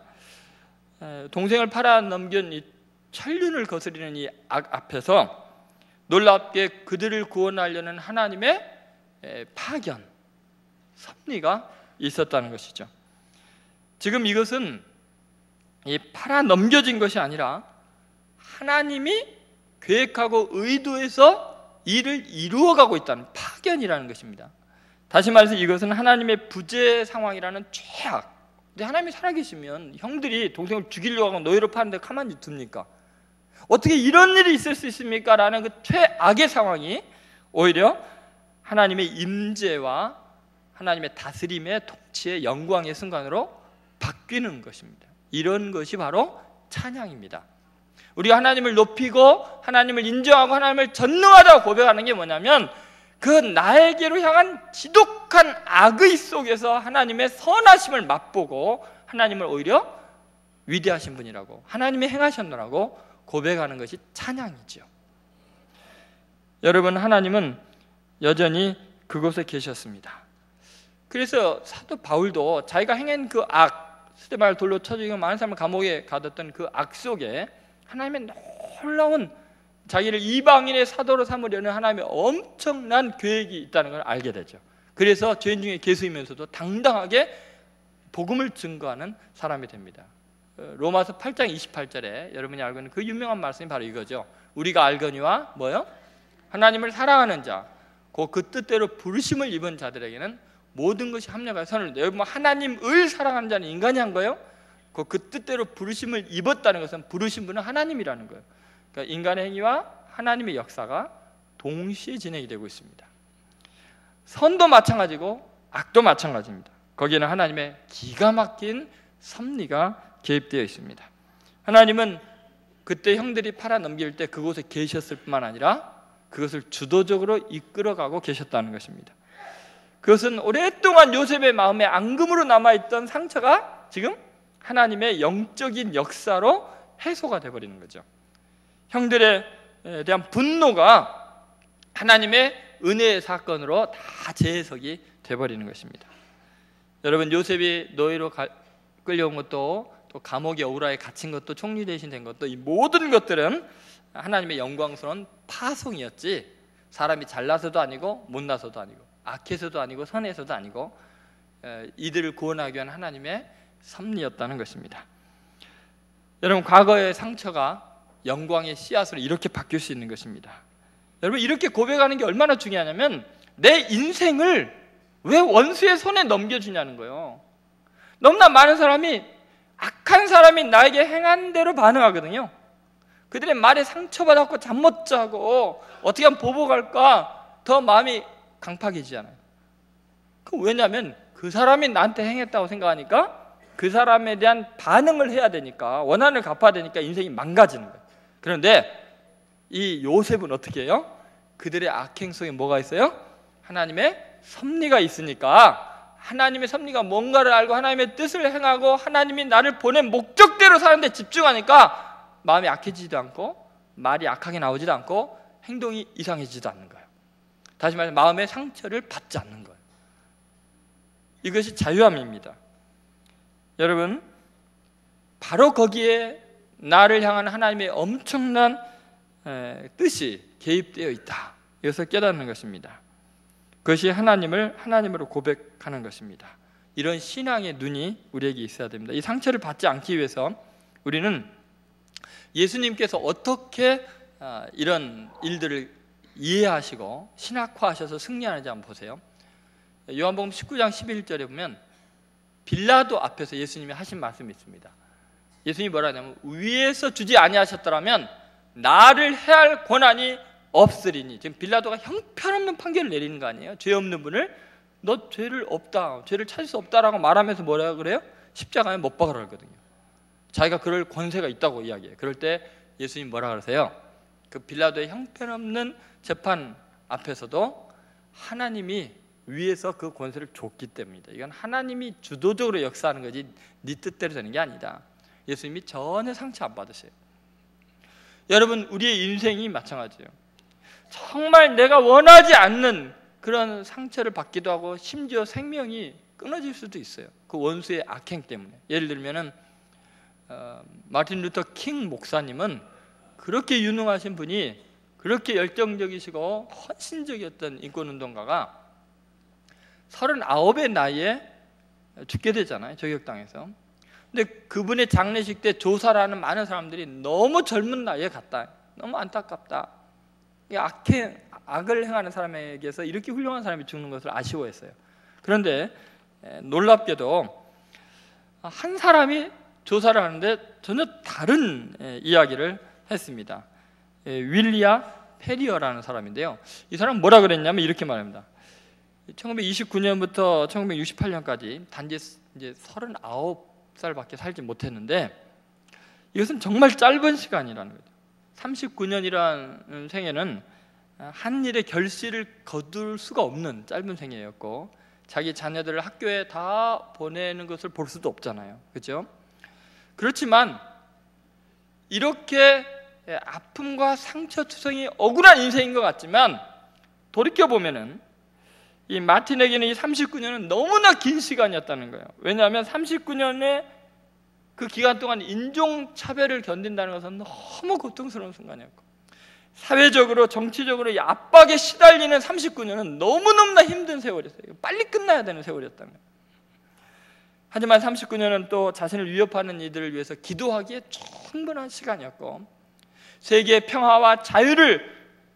동생을 팔아 넘긴 이 천륜을 거스리는 이 악 앞에서 놀랍게 그들을 구원하려는 하나님의 파견, 섭리가 있었다는 것이죠. 지금 이것은 이 팔아 넘겨진 것이 아니라 하나님이 계획하고 의도해서 일을 이루어가고 있다는 파견이라는 것입니다. 다시 말해서 이것은 하나님의 부재 상황이라는 최악. 근데 하나님이 살아계시면 형들이 동생을 죽이려고 하고 노예로 파는데 가만히 둡니까? 어떻게 이런 일이 있을 수 있습니까? 라는 그 최악의 상황이 오히려 하나님의 임재와 하나님의 다스림의 통치의 영광의 순간으로 바뀌는 것입니다. 이런 것이 바로 찬양입니다. 우리가 하나님을 높이고 하나님을 인정하고 하나님을 전능하다고 고백하는 게 뭐냐면 그 나에게로 향한 지독한 악의 속에서 하나님의 선하심을 맛보고 하나님을 오히려 위대하신 분이라고, 하나님이 행하셨노라고 고백하는 것이 찬양이죠. 여러분, 하나님은 여전히 그곳에 계셨습니다. 그래서 사도 바울도 자기가 행한 그 악, 스데반을 돌로 쳐 죽이고 많은 사람을 감옥에 가뒀던 그 악 속에 하나님의 놀라운 자기를 이방인의 사도로 삼으려는 하나님의 엄청난 계획이 있다는 걸 알게 되죠. 그래서 죄인 중에 괴수이면서도 당당하게 복음을 증거하는 사람이 됩니다. 로마서 팔 장 이십팔 절에 여러분이 알고 있는 그 유명한 말씀이 바로 이거죠. 우리가 알거니와 뭐요? 하나님을 사랑하는 자, 그, 그 뜻대로 부르심을 입은 자들에게는 모든 것이 합력하여 선을. 여러분, 하나님을 사랑하는 자는 인간이 한 거예요? 그, 그 뜻대로 부르심을 입었다는 것은 부르신 분은 하나님이라는 거예요. 그러니까 인간의 행위와 하나님의 역사가 동시에 진행이 되고 있습니다. 선도 마찬가지고 악도 마찬가지입니다. 거기에는 하나님의 기가 막힌 섭리가 개입되어 있습니다. 하나님은 그때 형들이 팔아 넘길 때 그곳에 계셨을 뿐만 아니라 그것을 주도적으로 이끌어가고 계셨다는 것입니다. 그것은 오랫동안 요셉의 마음에 앙금으로 남아있던 상처가 지금 하나님의 영적인 역사로 해소가 되어버리는 거죠. 형들에 대한 분노가 하나님의 은혜의 사건으로 다 재해석이 되어버리는 것입니다. 여러분, 요셉이 노예로 가, 끌려온 것도, 또 감옥에 억울하게 갇힌 것도, 총리 대신 된 것도, 이 모든 것들은 하나님의 영광스러운 파송이었지 사람이 잘나서도 아니고 못나서도 아니고 악해서도 아니고 선해서도 아니고 이들을 구원하기 위한 하나님의 섭리였다는 것입니다. 여러분, 과거의 상처가 영광의 씨앗으로 이렇게 바뀔 수 있는 것입니다. 여러분, 이렇게 고백하는 게 얼마나 중요하냐면 내 인생을 왜 원수의 손에 넘겨주냐는 거예요. 너무나 많은 사람이, 악한 사람이 나에게 행한 대로 반응하거든요. 그들의 말에 상처받았고 잠 못 자고 어떻게 하면 보복할까 더 마음이 강팍해지잖아요. 왜냐하면 그 사람이 나한테 행했다고 생각하니까 그 사람에 대한 반응을 해야 되니까, 원한을 갚아야 되니까 인생이 망가지는 거예요. 그런데 이 요셉은 어떻게 해요? 그들의 악행 속에 뭐가 있어요? 하나님의 섭리가 있으니까 하나님의 섭리가 뭔가를 알고 하나님의 뜻을 행하고 하나님이 나를 보낸 목적대로 사는 데 집중하니까 마음이 악해지지도 않고 말이 악하게 나오지도 않고 행동이 이상해지지도 않는 거예요. 다시 말해서 마음의 상처를 받지 않는 거예요. 이것이 자유함입니다. 여러분, 바로 거기에 나를 향한 하나님의 엄청난 뜻이 개입되어 있다. 이것을 깨닫는 것입니다. 그것이 하나님을 하나님으로 고백하는 것입니다. 이런 신앙의 눈이 우리에게 있어야 됩니다. 이 상처를 받지 않기 위해서 우리는 예수님께서 어떻게 이런 일들을 이해하시고 신학화하셔서 승리하는지 한번 보세요. 요한복음 십구 장 십일 절에 보면 빌라도 앞에서 예수님이 하신 말씀이 있습니다. 예수님이 뭐라 하냐면 위에서 주지 아니하셨더라면 나를 해할 권한이 없으리니. 지금 빌라도가 형편없는 판결을 내리는 거 아니에요? 죄 없는 분을 너 죄를 없다, 죄를 찾을 수 없다라고 말하면서 뭐라 그래요? 십자가에 못 박으라 그러거든요. 자기가 그럴 권세가 있다고 이야기해요. 그럴 때 예수님 뭐라 그러세요? 그 빌라도의 형편없는 재판 앞에서도 하나님이 위에서 그 권세를 줬기 때문이다. 이건 하나님이 주도적으로 역사하는 거지 네 뜻대로 되는 게 아니다. 예수님이 전혀 상처 안 받으세요. 여러분, 우리의 인생이 마찬가지예요. 정말 내가 원하지 않는 그런 상처를 받기도 하고 심지어 생명이 끊어질 수도 있어요. 그 원수의 악행 때문에. 예를 들면은 어, 마틴 루터 킹 목사님은 그렇게 유능하신 분이, 그렇게 열정적이시고 헌신적이었던 인권운동가가 서른아홉의 나이에 죽게 되잖아요. 저격당해서. 근데 그분의 장례식 때 조사를 하는 많은 사람들이 너무 젊은 나이에 갔다, 너무 안타깝다, 악행, 악을 행하는 사람에게서 이렇게 훌륭한 사람이 죽는 것을 아쉬워했어요. 그런데 놀랍게도 한 사람이 조사를 하는데 전혀 다른 이야기를 했습니다. 윌리아 페리어라는 사람인데요. 이 사람은 뭐라 그랬냐면 이렇게 말합니다. 천구백이십구 년부터 천구백육십팔 년까지 단지 이제 서른아홉 살밖에 살지 못했는데 이것은 정말 짧은 시간이라는 거죠. 삼십구 년이라는 생애는 한 일의 결실을 거둘 수가 없는 짧은 생애였고, 자기 자녀들을 학교에 다 보내는 것을 볼 수도 없잖아요. 그렇죠? 그렇지만 이렇게 아픔과 상처투성이 억울한 인생인 것 같지만 돌이켜보면은 이 마틴에게는 이 삼십구 년은 너무나 긴 시간이었다는 거예요. 왜냐하면 삼십구 년의 그 기간 동안 인종차별을 견딘다는 것은 너무 고통스러운 순간이었고, 사회적으로 정치적으로 이 압박에 시달리는 삼십구 년은 너무너무나 힘든 세월이었어요. 빨리 끝나야 되는 세월이었다는 거예요. 하지만 삼십구 년은 또 자신을 위협하는 이들을 위해서 기도하기에 충분한 시간이었고, 세계의 평화와 자유를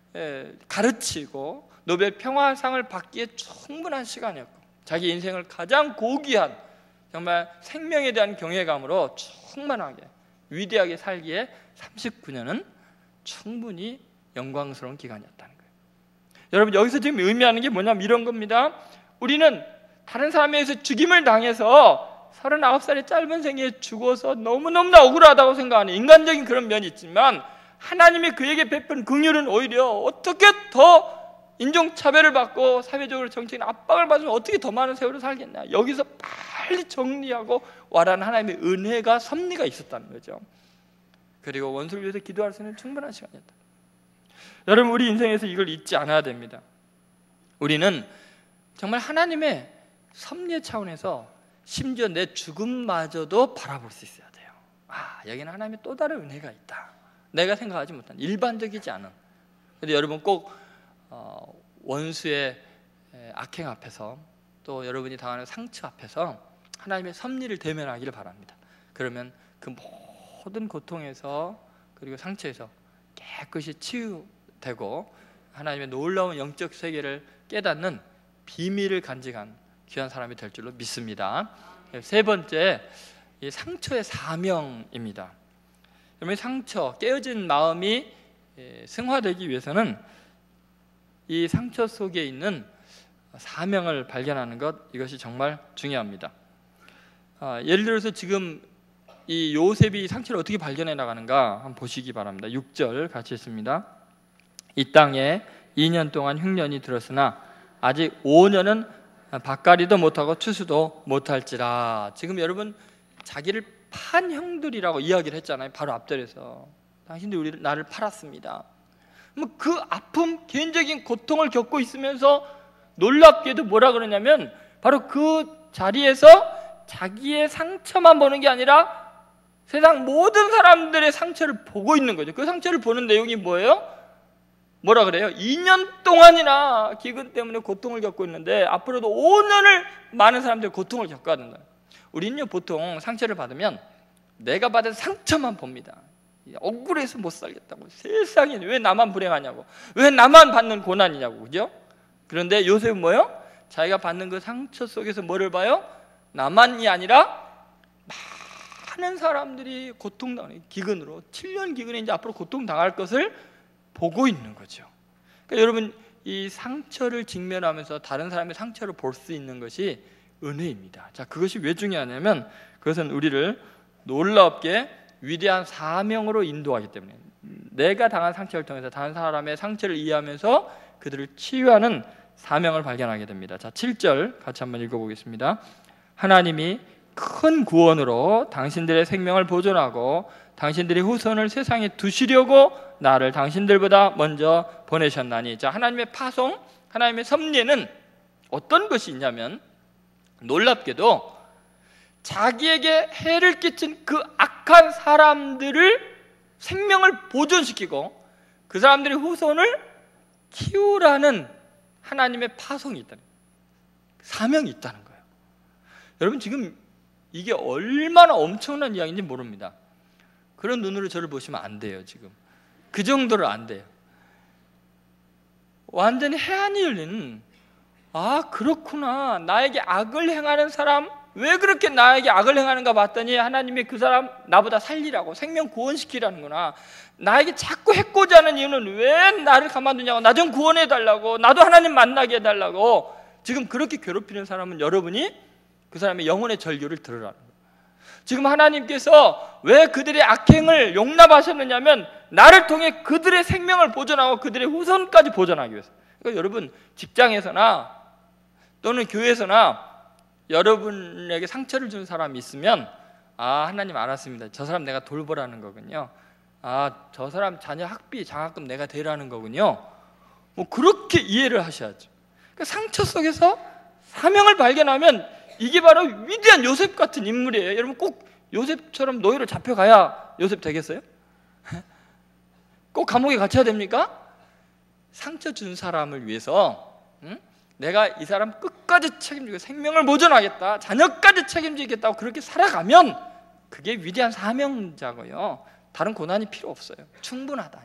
가르치고 노벨 평화상을 받기에 충분한 시간이었고, 자기 인생을 가장 고귀한 정말 생명에 대한 경외감으로 충만하게 위대하게 살기에 삼십구 년은 충분히 영광스러운 기간이었다는 거예요. 여러분, 여기서 지금 의미하는 게 뭐냐면 이런 겁니다. 우리는 다른 사람에 의해서 죽임을 당해서 서른아홉 살의 짧은 생애에 죽어서 너무너무나 억울하다고 생각하는 인간적인 그런 면이 있지만, 하나님이 그에게 베푼 긍휼은 오히려 어떻게 더 인종차별을 받고 사회적으로 정치적인 압박을 받으면 어떻게 더 많은 세월을 살겠냐, 여기서 빨리 정리하고 와라는 하나님의 은혜가, 섭리가 있었다는 거죠. 그리고 원수를 위해서 기도할 수 있는 충분한 시간이었다. 여러분, 우리 인생에서 이걸 잊지 않아야 됩니다. 우리는 정말 하나님의 섭리의 차원에서 심지어 내 죽음마저도 바라볼 수 있어야 돼요. 아, 여기는 하나님의 또 다른 은혜가 있다. 내가 생각하지 못한, 일반적이지 않은. 그런데 여러분 꼭 어, 원수의 악행 앞에서, 또 여러분이 당하는 상처 앞에서 하나님의 섭리를 대면하기를 바랍니다. 그러면 그 모든 고통에서 그리고 상처에서 깨끗이 치유되고 하나님의 놀라운 영적 세계를 깨닫는 비밀을 간직한 귀한 사람이 될 줄로 믿습니다. 세 번째, 이 상처의 사명입니다. 여러분, 상처, 깨어진 마음이 승화되기 위해서는 이 상처 속에 있는 사명을 발견하는 것, 이것이 정말 중요합니다. 아, 예를 들어서 지금 이 요셉이 상처를 어떻게 발견해 나가는가 한번 보시기 바랍니다. 육 절 같이 읽습니다. 이 땅에 이 년 동안 흉년이 들었으나 아직 오 년은 밭갈이도 못하고 추수도 못할지라. 지금 여러분, 자기를 판 형들이라고 이야기를 했잖아요. 바로 앞절에서 당신들이 우리 나를 팔았습니다. 그 아픔, 개인적인 고통을 겪고 있으면서 놀랍게도 뭐라 그러냐면 바로 그 자리에서 자기의 상처만 보는 게 아니라 세상 모든 사람들의 상처를 보고 있는 거죠. 그 상처를 보는 내용이 뭐예요? 뭐라 그래요? 이 년 동안이나 기근 때문에 고통을 겪고 있는데 앞으로도 오 년을 많은 사람들이 고통을 겪어야 된다. 우리는요, 보통 상처를 받으면 내가 받은 상처만 봅니다. 억울해서 못 살겠다고. 세상에 왜 나만 불행하냐고, 왜 나만 받는 고난이냐고, 그죠? 그런데 요셉은 뭐요? 자기가 받는 그 상처 속에서 뭐를 봐요? 나만이 아니라 많은 사람들이 고통당하는, 기근으로 칠 년 기근에 이제 앞으로 고통당할 것을 보고 있는 거죠. 그러니까 여러분, 이 상처를 직면하면서 다른 사람의 상처를 볼 수 있는 것이 은혜입니다. 자, 그것이 왜 중요하냐면 그것은 우리를 놀랍게 위대한 사명으로 인도하기 때문에, 내가 당한 상처를 통해서 다른 사람의 상처를 이해하면서 그들을 치유하는 사명을 발견하게 됩니다. 자, 칠 절 같이 한번 읽어보겠습니다. 하나님이 큰 구원으로 당신들의 생명을 보존하고 당신들의 후손을 세상에 두시려고 나를 당신들보다 먼저 보내셨나니. 자, 하나님의 파송, 하나님의 섭리에는 어떤 것이 있냐면, 놀랍게도 자기에게 해를 끼친 그 악한 사람들을 생명을 보존시키고 그 사람들의 후손을 키우라는 하나님의 파송이 있다는, 사명이 있다는 거예요. 여러분, 지금 이게 얼마나 엄청난 이야기인지 모릅니다. 그런 눈으로 저를 보시면 안 돼요. 지금 그 정도로 안 돼요. 완전히 해안이 열리는, 아 그렇구나, 나에게 악을 행하는 사람 왜 그렇게 나에게 악을 행하는가 봤더니 하나님이 그 사람 나보다 살리라고, 생명 구원시키라는구나. 나에게 자꾸 해코지 하는 이유는 왜 나를 가만두냐고, 나 좀 구원해 달라고, 나도 하나님 만나게 해달라고. 지금 그렇게 괴롭히는 사람은 여러분이 그 사람의 영혼의 절규를 들으라는 거예요. 지금 하나님께서 왜 그들의 악행을 용납하셨느냐면 나를 통해 그들의 생명을 보존하고 그들의 후손까지 보존하기 위해서. 그러니까 여러분, 직장에서나 또는 교회에서나 여러분에게 상처를 준 사람이 있으면, 아 하나님 알았습니다, 저 사람 내가 돌보라는 거군요, 아 저 사람 자녀 학비 장학금 내가 대라는 거군요, 뭐 그렇게 이해를 하셔야죠. 그러니까 상처 속에서 사명을 발견하면 이게 바로 위대한 요셉 같은 인물이에요. 여러분, 꼭 요셉처럼 노예로 잡혀가야 요셉 되겠어요? 꼭 감옥에 갇혀야 됩니까? 상처 준 사람을 위해서, 응? 내가 이 사람 끝까지 책임지고 생명을 보존하겠다, 자녀까지 책임지겠다고 그렇게 살아가면 그게 위대한 사명자고요. 다른 고난이 필요 없어요. 충분하다.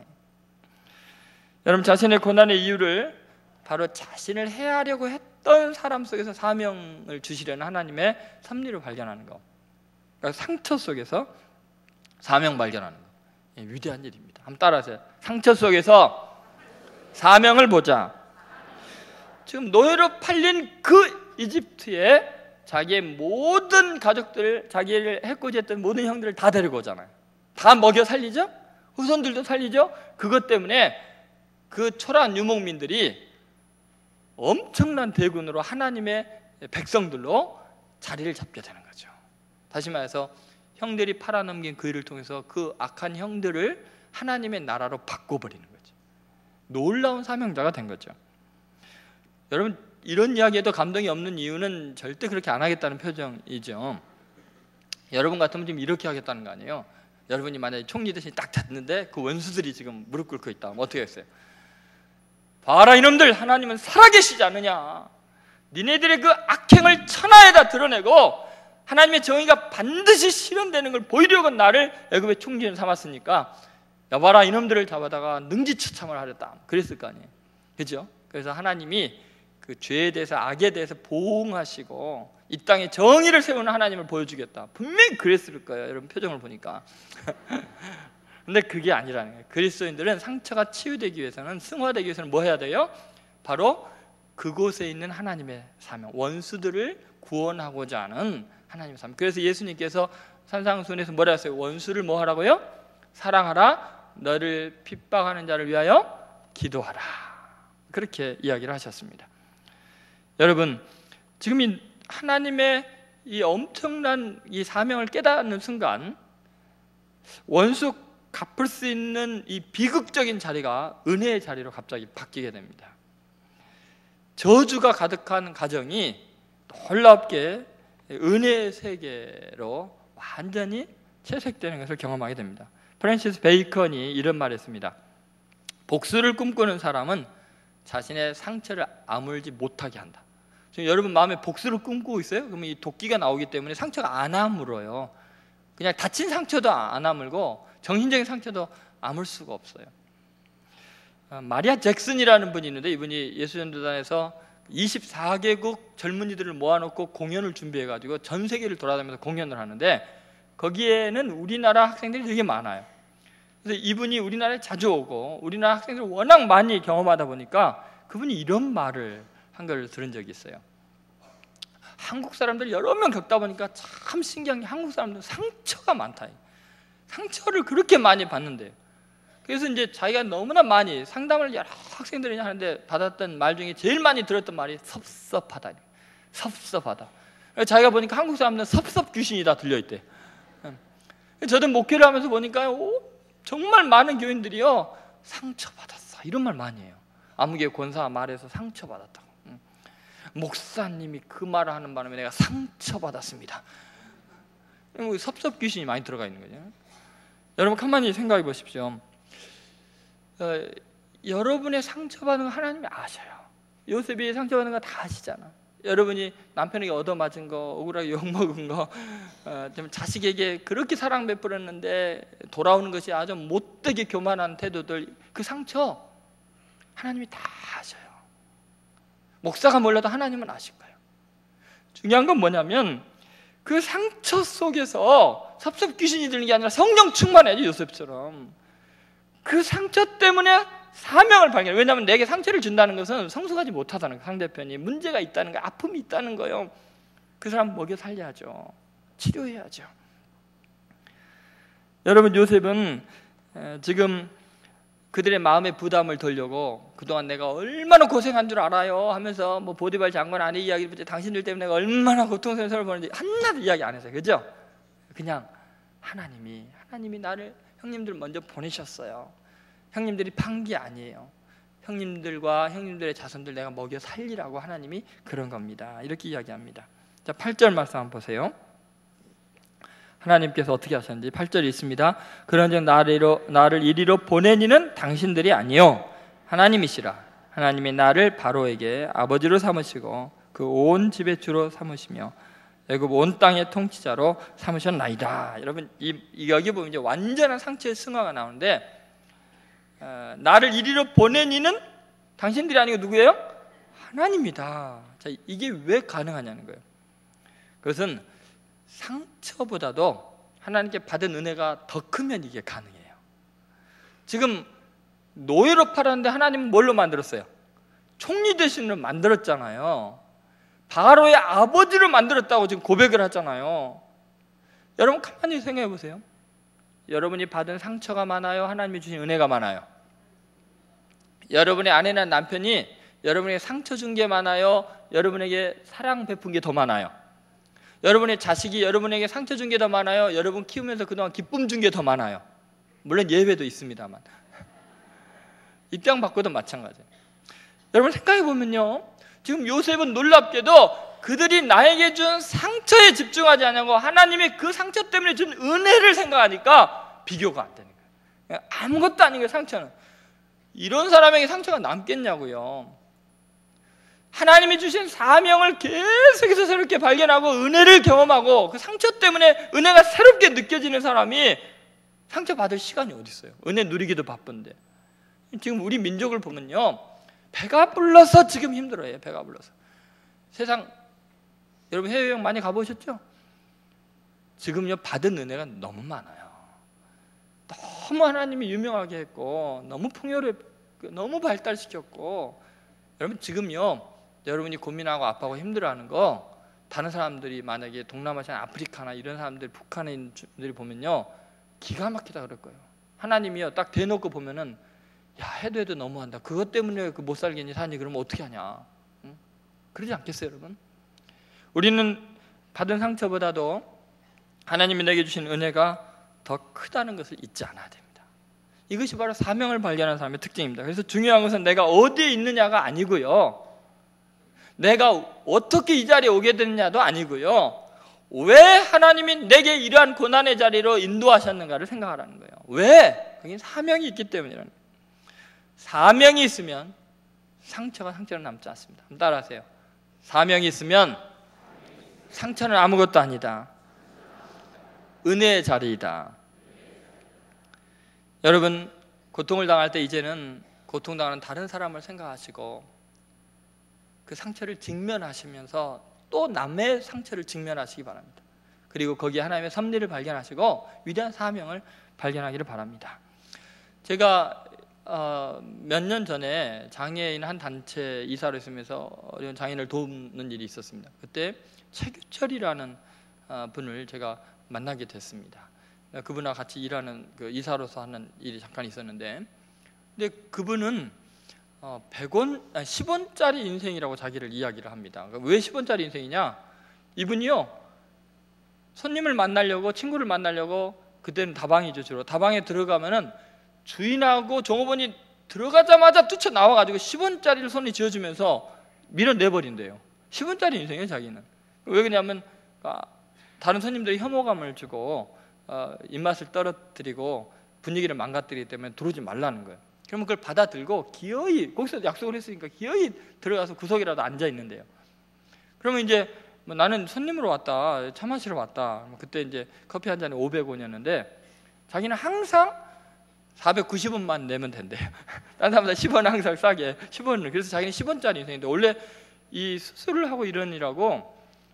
여러분, 자신의 고난의 이유를 바로 자신을 해하려고 했던 사람 속에서 사명을 주시려는 하나님의 섭리를 발견하는 것, 그러니까 상처 속에서 사명 발견하는 것, 예, 위대한 일입니다. 한번 따라하세요. 상처 속에서 사명을 보자. 지금 노예로 팔린 그 이집트에 자기의 모든 가족들, 자기를 해코지했던 모든 형들을 다 데리고 오잖아요. 다 먹여 살리죠? 후손들도 살리죠? 그것 때문에 그 초라한 유목민들이 엄청난 대군으로 하나님의 백성들로 자리를 잡게 되는 거죠. 다시 말해서 형들이 팔아넘긴 그 일을 통해서 그 악한 형들을 하나님의 나라로 바꿔버리는 거죠. 놀라운 사명자가 된 거죠. 여러분, 이런 이야기에도 감동이 없는 이유는 절대 그렇게 안 하겠다는 표정이죠. 여러분 같으면 지금 이렇게 하겠다는 거 아니에요? 여러분이 만약에 총리 대신 딱 잤는데 그 원수들이 지금 무릎 꿇고 있다, 뭐 어떻게 했어요? 봐라 이놈들, 하나님은 살아계시지 않느냐, 니네들의 그 악행을 천하에다 드러내고 하나님의 정의가 반드시 실현되는 걸 보이려고 나를 애굽의 총리를 삼았으니까 여봐라 이놈들을 잡아다가 능지처참을 하렸다, 그랬을 거 아니에요. 그죠? 그래서 하나님이 그 죄에 대해서, 악에 대해서 보응하시고 이 땅에 정의를 세우는 하나님을 보여주겠다, 분명히 그랬을 거예요. 여러분 표정을 보니까. 근데 그게 아니라는 거예요. 그리스도인들은 상처가 치유되기 위해서는, 승화되기 위해서는 뭐 해야 돼요? 바로 그곳에 있는 하나님의 사명, 원수들을 구원하고자 하는 하나님의 사명. 그래서 예수님께서 산상수훈에서 뭐라 했어요? 원수를 뭐 하라고요? 사랑하라, 너를 핍박하는 자를 위하여 기도하라, 그렇게 이야기를 하셨습니다. 여러분, 지금 이 하나님의 이 엄청난 이 사명을 깨닫는 순간 원수 갚을 수 있는 이 비극적인 자리가 은혜의 자리로 갑자기 바뀌게 됩니다. 저주가 가득한 가정이 놀랍게 은혜의 세계로 완전히 채색되는 것을 경험하게 됩니다. 프랜시스 베이컨이 이런 말을 했습니다. 복수를 꿈꾸는 사람은 자신의 상처를 아물지 못하게 한다. 지금 여러분 마음에 복수를 꿈꾸고 있어요? 그러면 이 도끼가 나오기 때문에 상처가 안 아물어요. 그냥 다친 상처도 안 아물고 정신적인 상처도 아물 수가 없어요. 마리아 잭슨이라는 분이 있는데 이분이 예수전도단에서 이십사 개국 젊은이들을 모아놓고 공연을 준비해가지고 전 세계를 돌아다니면서 공연을 하는데 거기에는 우리나라 학생들이 되게 많아요. 그래서 이분이 우리나라에 자주 오고 우리나라 학생들을 워낙 많이 경험하다 보니까 그분이 이런 말을 한 걸 들은 적이 있어요. 한국 사람들 여러 명 겪다 보니까 참 신기한 게 한국 사람들은 상처가 많다. 상처를 그렇게 많이 받는데요. 그래서 이제 자기가 너무나 많이 상담을 여러 학생들이 하는데 받았던 말 중에 제일 많이 들었던 말이 섭섭하다. 섭섭하다. 자기가 보니까 한국 사람들은 섭섭 귀신이 다 들려있대. 저도 목회를 하면서 보니까 오, 정말 많은 교인들이요 상처받았어 이런 말 많이 해요. 아무개 권사 말에서 상처받았다고. 목사님이 그 말을 하는 바람에 내가 상처받았습니다. 섭섭 귀신이 많이 들어가 있는 거죠. 여러분 가만히 생각해 보십시오. 어, 여러분의 상처받은 거 하나님이 아셔요. 요셉이 상처받은 거 다 아시잖아. 여러분이 남편에게 얻어맞은 거, 억울하게 욕먹은 거, 어, 좀 자식에게 그렇게 사랑 베풀었는데 돌아오는 것이 아주 못되게 교만한 태도들, 그 상처 하나님이 다 아셔요. 목사가 몰라도 하나님은 아실 거예요. 중요한 건 뭐냐면 그 상처 속에서 섭섭 귀신이 들는 게 아니라 성령 충만해야지. 요셉처럼 그 상처 때문에 사명을 발견해요. 왜냐하면 내게 상처를 준다는 것은 성숙하지 못하다는 거예요. 상대편이 문제가 있다는 거예요. 아픔이 있다는 거예요. 그 사람 먹여 살려야죠. 치료해야죠. 여러분 요셉은 지금 그들의 마음의 부담을 덜려고 그동안 내가 얼마나 고생한 줄 알아요 하면서 뭐 보디발 장관 아내 이야기를 붙여 당신들 때문에 내가 얼마나 고통스러운 보는지 한나도 이야기 안 했어요. 그죠? 그냥 하나님이 하나님이 나를 형님들 먼저 보내셨어요. 형님들이 판 게 아니에요. 형님들과 형님들의 자손들 내가 먹여 살리라고 하나님이 그런 겁니다. 이렇게 이야기합니다. 자, 팔 절 말씀 한번 보세요. 하나님께서 어떻게 하셨는지 팔 절이 있습니다. 그런즉 나를, 나를 이리로 보내니는 당신들이 아니요 하나님이시라. 하나님이 나를 바로에게 아버지로 삼으시고 그 온 집의 주로 삼으시며 애굽 온 땅의 통치자로 삼으셨나이다. 여러분 이, 이 여기 보면 이제 완전한 상처의 승화가 나오는데 어, 나를 이리로 보내니는 당신들이 아니고 누구예요? 하나님이다. 자, 이게 왜 가능하냐는 거예요. 그것은 상처보다도 하나님께 받은 은혜가 더 크면 이게 가능해요. 지금 노예로 팔았는데 하나님은 뭘로 만들었어요? 총리 대신으로 만들었잖아요. 바로의 아버지를 만들었다고 지금 고백을 하잖아요. 여러분 가만히 생각해 보세요. 여러분이 받은 상처가 많아요? 하나님이 주신 은혜가 많아요? 여러분의 아내나 남편이 여러분에게 상처 준 게 많아요? 여러분에게 사랑 베푼 게 더 많아요? 여러분의 자식이 여러분에게 상처 준 게 더 많아요? 여러분 키우면서 그동안 기쁨 준 게 더 많아요? 물론 예외도 있습니다만 입장 바꿔도 마찬가지예요. 여러분 생각해 보면요, 지금 요셉은 놀랍게도 그들이 나에게 준 상처에 집중하지 않냐고 하나님이 그 상처 때문에 준 은혜를 생각하니까 비교가 안 되는 거예요. 아무것도 아닌 게 상처는. 이런 사람에게 상처가 남겠냐고요. 하나님이 주신 사명을 계속해서 새롭게 발견하고 은혜를 경험하고 그 상처 때문에 은혜가 새롭게 느껴지는 사람이 상처받을 시간이 어디 있어요? 은혜 누리기도 바쁜데. 지금 우리 민족을 보면요, 배가 불러서 지금 힘들어요. 배가 불러서. 세상 여러분 해외여행 많이 가보셨죠? 지금요 받은 은혜가 너무 많아요. 너무 하나님이 유명하게 했고 너무 풍요를 너무 발달시켰고, 여러분 지금요 여러분이 고민하고 아파하고 힘들어하는 거 다른 사람들이 만약에 동남아시아 아프리카나 이런 사람들 북한에 있는 분들이 보면요 기가 막히다 그럴 거예요. 하나님이요 딱 대놓고 보면은 야 해도 해도 너무한다. 그것 때문에 그 못 살겠니 사니 그러면 어떻게 하냐. 응? 그러지 않겠어요 여러분? 우리는 받은 상처보다도 하나님이 내게 주신 은혜가 더 크다는 것을 잊지 않아야 됩니다. 이것이 바로 사명을 발견하는 사람의 특징입니다. 그래서 중요한 것은 내가 어디에 있느냐가 아니고요, 내가 어떻게 이 자리에 오게 됐느냐도 아니고요, 왜 하나님이 내게 이러한 고난의 자리로 인도하셨는가를 생각하라는 거예요. 왜? 거기 사명이 있기 때문이라는 거예요. 사명이 있으면 상처가 상처로 남지 않습니다. 한번 따라하세요. 사명이 있으면 상처는 아무것도 아니다. 은혜의 자리이다. 여러분, 고통을 당할 때 이제는 고통당하는 다른 사람을 생각하시고 그 상처를 직면하시면서 또 남의 상처를 직면하시기 바랍니다. 그리고 거기에 하나님의 섭리를 발견하시고 위대한 사명을 발견하기를 바랍니다. 제가 어, 몇 년 전에 장애인 한 단체 이사로 있으면서 어려운 장애인을 돕는 일이 있었습니다. 그때 최규철이라는 어, 분을 제가 만나게 됐습니다. 그분과 같이 일하는 그 이사로서 하는 일이 잠깐 있었는데, 근데 그분은 어, 백 원, 아니 십 원짜리 인생이라고 자기를 이야기를 합니다. 왜 십 원짜리 인생이냐? 이분이요, 손님을 만나려고, 친구를 만나려고, 그때는 다방이죠, 주로. 다방에 들어가면은 주인하고 종업원이 들어가자마자 뛰쳐나와가지고 십 원짜리를 손에 쥐어주면서 밀어내버린대요. 십 원짜리 인생이에요, 자기는. 왜 그러냐면 다른 손님들이 혐오감을 주고 어, 입맛을 떨어뜨리고 분위기를 망가뜨리기 때문에 들어오지 말라는 거예요. 그러면 그걸 받아들고 기어이, 거기서 약속을 했으니까 기어이 들어가서 구석이라도 앉아 있는데요. 그러면 이제 뭐 나는 손님으로 왔다, 차 마시러 왔다. 그때 이제 커피 한 잔에 오백 원이었는데 자기는 항상 사백구십 원만 내면 된대요. 다른 사람보다 십 원 항상 싸게, 십 원을. 그래서 자기는 십 원짜리 인생인데, 원래 이 수술을 하고 이러느라고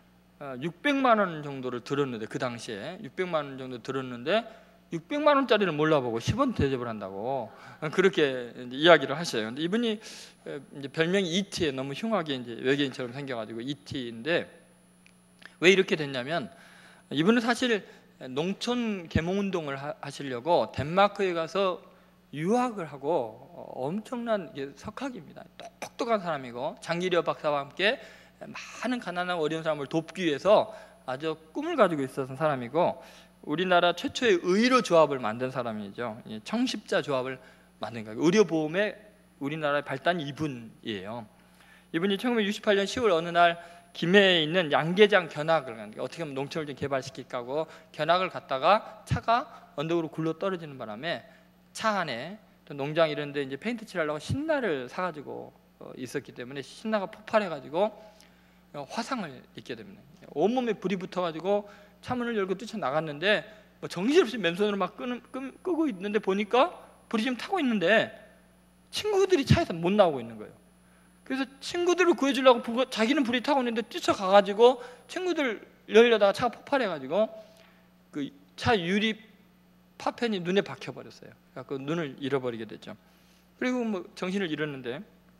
육백만 원 정도를 들었는데, 그 당시에 육백만 원 정도 들었는데 육백만 원짜리를 몰라보고 십 원 대접을 한다고 그렇게 이제 이야기를 하셔요. 근데 이분이 이제 별명이 이티에 너무 흉하게 이제 외계인처럼 생겨가지고 이티인데, 왜 이렇게 됐냐면 이분은 사실 농촌 계몽운동을 하시려고 덴마크에 가서 유학을 하고 엄청난 석학입니다. 똑똑한 사람이고 장기려 박사와 함께 많은 가난하고 어려운 사람을 돕기 위해서 아주 꿈을 가지고 있었던 사람이고, 우리나라 최초의 의료 조합을 만든 사람이죠. 청십자 조합을 만든 거예요. 의료보험의 우리나라의 발단 이분이에요. 이분이 천구백육십팔 년 시월 어느 날 김해에 있는 양계장 견학을, 어떻게 하면 농촌을 좀 개발시킬까 하고 견학을 갔다가 차가 언덕으로 굴러 떨어지는 바람에 차 안에 또 농장 이런 데 이제 페인트 칠하려고 신라를 사가지고 있었기 때문에 신라가 폭발해가지고 화상을 입게 됩니다. 온몸에 불이 붙어가지고 차문을 열고 뛰쳐나갔는데 뭐 정신없이 맨손으로 막 끄는, 끄, 끄고 있는데 보니까 불이 지금 타고 있는데 친구들이 차에서 못 나오고 있는 거예요. 그래서 친구들을 구해주려고 자기는 불이 타고 있는데 뛰쳐가가지고 친구들 열려다가 차가 폭발해가지고 그 차 유리 파편이 눈에 박혀버렸어요. 그래서 눈을 잃어버리게 됐죠. 그리고 뭐 정신을 잃었는데,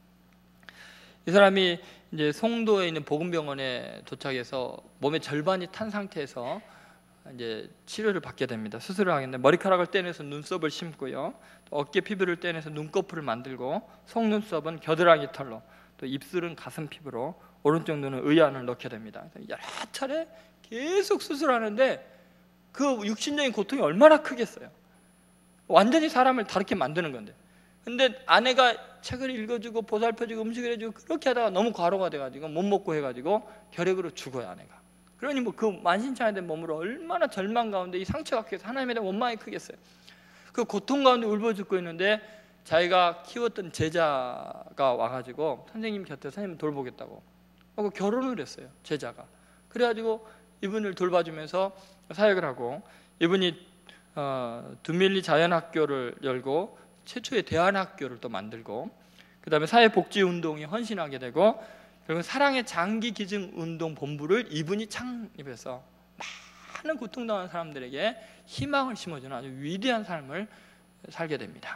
이 사람이 이제 송도에 있는 보건병원에 도착해서 몸의 절반이 탄 상태에서 이제 치료를 받게 됩니다. 수술을 하겠는데 머리카락을 떼내서 눈썹을 심고요, 또 어깨 피부를 떼내서 눈꺼풀을 만들고, 속눈썹은 겨드랑이 털로, 또 입술은 가슴 피부로, 오른쪽 눈은 의안을 넣게 됩니다. 여러 차례 계속 수술하는데 그 육신적인 고통이 얼마나 크겠어요. 완전히 사람을 다르게 만드는 건데, 근데 아내가 책을 읽어주고 보살펴주고 음식을 해주고 그렇게 하다가 너무 과로가 돼가지고 못 먹고 해가지고 결핵으로 죽어요, 아내가. 그러니 뭐 그 만신창이 된 몸으로 얼마나 절망 가운데 이 상처가 크겠어요. 하나님에 대한 원망이 크겠어요. 그 고통 가운데 울부짖고 죽고 있는데 자기가 키웠던 제자가 와가지고 선생님 곁에 선생님 돌보겠다고 하고 결혼을 했어요, 제자가. 그래가지고 이분을 돌봐주면서 사역을 하고, 이분이 어, 두밀리 자연학교를 열고 최초의 대안학교를 또 만들고, 그 다음에 사회복지운동에 헌신하게 되고, 그리고 사랑의 장기기증운동본부를 이분이 창립해서 많은 고통당한 사람들에게 희망을 심어주는 아주 위대한 삶을 살게 됩니다.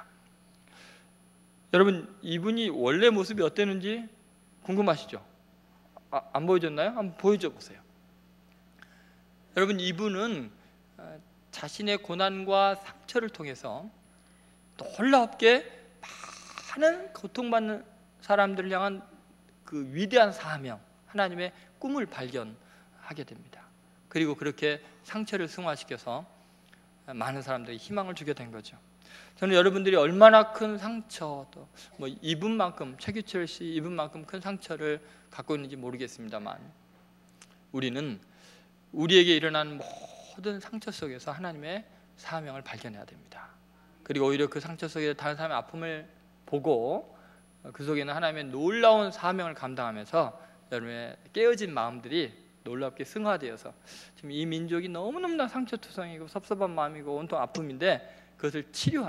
여러분, 이분이 원래 모습이 어땠는지 궁금하시죠? 아, 안 보여줬나요? 한번 보여줘 보세요. 여러분, 이분은 자신의 고난과 상처를 통해서 놀랍게 많은 고통받는 사람들을 향한 그 위대한 사명, 하나님의 꿈을 발견하게 됩니다. 그리고 그렇게 상처를 승화시켜서 많은 사람들에게 희망을 주게 된 거죠. 저는 여러분들이 얼마나 큰 상처, 또 뭐 이분만큼, 최규철 씨 이분만큼 큰 상처를 갖고 있는지 모르겠습니다만, 우리는 우리에게 일어난 모든 상처 속에서 하나님의 사명을 발견해야 됩니다. 그리고 오히려 그 상처 속에 다른 사람의 아픔을 보고 그 속에는 하나님의 놀라운 사명을 감당하면서 여러분의 깨어진 마음들이 놀랍게 승화되어서, 지금 이 민족이 너무너무나 상처투성이고 섭섭한 마음이고 온통 아픔인데 그것을 치료하는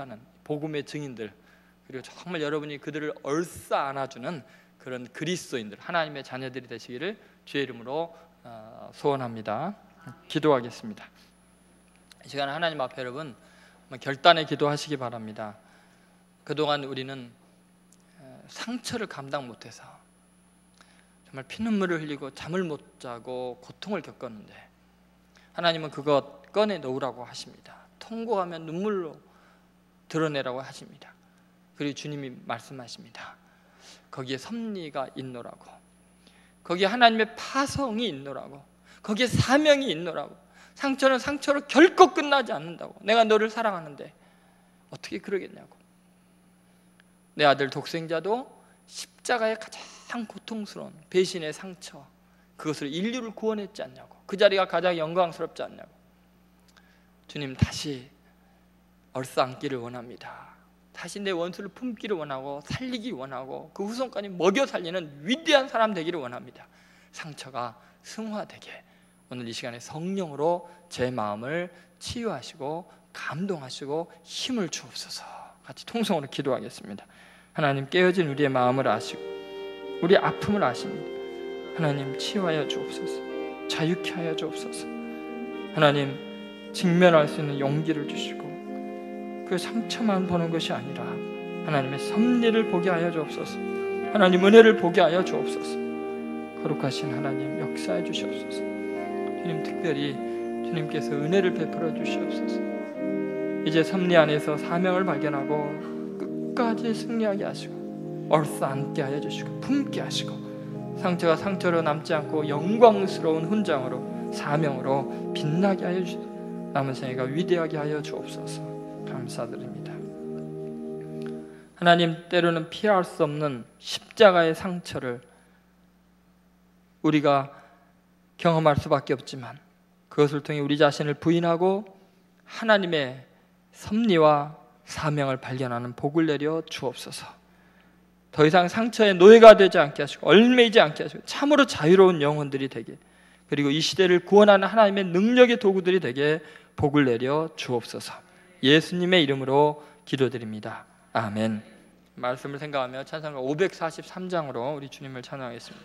복음의 증인들, 그리고 정말 여러분이 그들을 얼싸 안아주는 그런 그리스도인들, 하나님의 자녀들이 되시기를 주의 이름으로 소원합니다. 기도하겠습니다. 이 시간 하나님 앞에 여러분 결단의 기도하시기 바랍니다. 그동안 우리는 상처를 감당 못해서 정말 피눈물을 흘리고 잠을 못 자고 고통을 겪었는데, 하나님은 그것 꺼내 놓으라고 하십니다. 통곡하면 눈물로 드러내라고 하십니다. 그리고 주님이 말씀하십니다. 거기에 섭리가 있노라고, 거기에 하나님의 파송이 있노라고, 거기에 사명이 있노라고. 상처는 상처로 결코 끝나지 않는다고. 내가 너를 사랑하는데 어떻게 그러겠냐고. 내 아들 독생자도 십자가의 가장 고통스러운 배신의 상처, 그것으로 인류를 구원했지 않냐고. 그 자리가 가장 영광스럽지 않냐고. 주님, 다시 얼싸안기를 원합니다. 다시 내 원수를 품기를 원하고 살리기 원하고 그 후손까지 먹여 살리는 위대한 사람 되기를 원합니다. 상처가 승화되게 오늘 이 시간에 성령으로 제 마음을 치유하시고 감동하시고 힘을 주옵소서. 같이 통성으로 기도하겠습니다. 하나님, 깨어진 우리의 마음을 아시고 우리 아픔을 아십니다. 하나님, 치유하여 주옵소서. 자유케 하여 주옵소서. 하나님, 직면할 수 있는 용기를 주시고 그 상처만 보는 것이 아니라 하나님의 섭리를 보게 하여 주옵소서. 하나님, 은혜를 보게 하여 주옵소서. 거룩하신 하나님, 역사해 주시옵소서. 주님, 특별히 주님께서 은혜를 베풀어 주시옵소서. 이제 섭리 안에서 사명을 발견하고 끝까지 승리하게 하시고 얼싸안게 하여 주시고 품게 하시고 상처가 상처로 남지 않고 영광스러운 훈장으로 사명으로 빛나게 하여 주시고 남은 생애가 위대하게 하여 주옵소서. 감사드립니다. 하나님, 때로는 피할 수 없는 십자가의 상처를 우리가 경험할 수밖에 없지만 그것을 통해 우리 자신을 부인하고 하나님의 섭리와 사명을 발견하는 복을 내려 주옵소서. 더 이상 상처의 노예가 되지 않게 하시고 얽매이지 않게 하시고 참으로 자유로운 영혼들이 되게, 그리고 이 시대를 구원하는 하나님의 능력의 도구들이 되게 복을 내려 주옵소서. 예수님의 이름으로 기도드립니다. 아멘. 말씀을 생각하며 찬송가 오백사십삼 장으로 우리 주님을 찬양하겠습니다.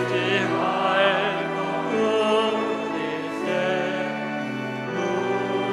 의지할 것 뿐이세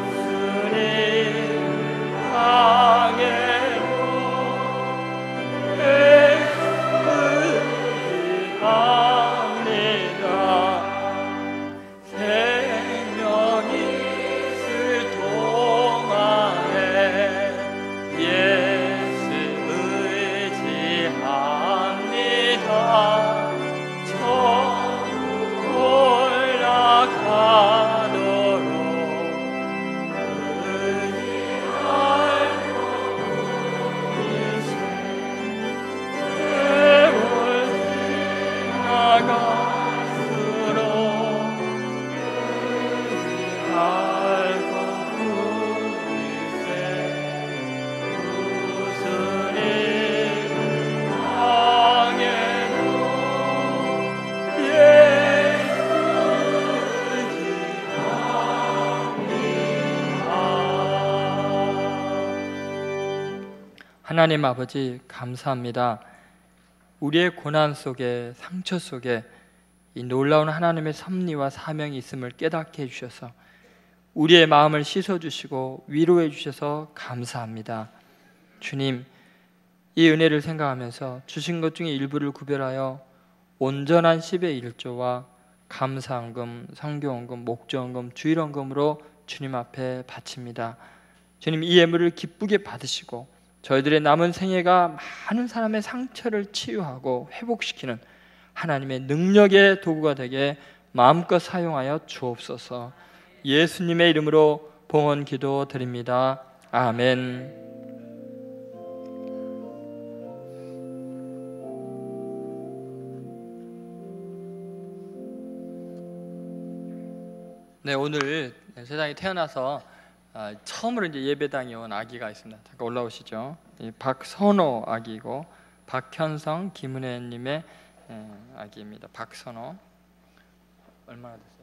하나님 아버지 감사합니다. 우리의 고난 속에, 상처 속에 이 놀라운 하나님의 섭리와 사명이 있음을 깨닫게 해주셔서 우리의 마음을 씻어주시고 위로해 주셔서 감사합니다. 주님, 이 은혜를 생각하면서 주신 것 중에 일부를 구별하여 온전한 십의 일조와 감사헌금, 성교헌금, 목조헌금, 주일헌금으로 주님 앞에 바칩니다. 주님, 이 예물을 기쁘게 받으시고 저희들의 남은 생애가 많은 사람의 상처를 치유하고 회복시키는 하나님의 능력의 도구가 되게 마음껏 사용하여 주옵소서. 예수님의 이름으로 봉헌 기도 드립니다. 아멘. 네, 오늘 세상에 태어나서 처음으로 이제 예배당에 온 아기가 있습니다. 잠깐 올라오시죠. 박선호 아기이고 박현성, 김은혜님의 아기입니다. 박선호. 얼마나 됐어요?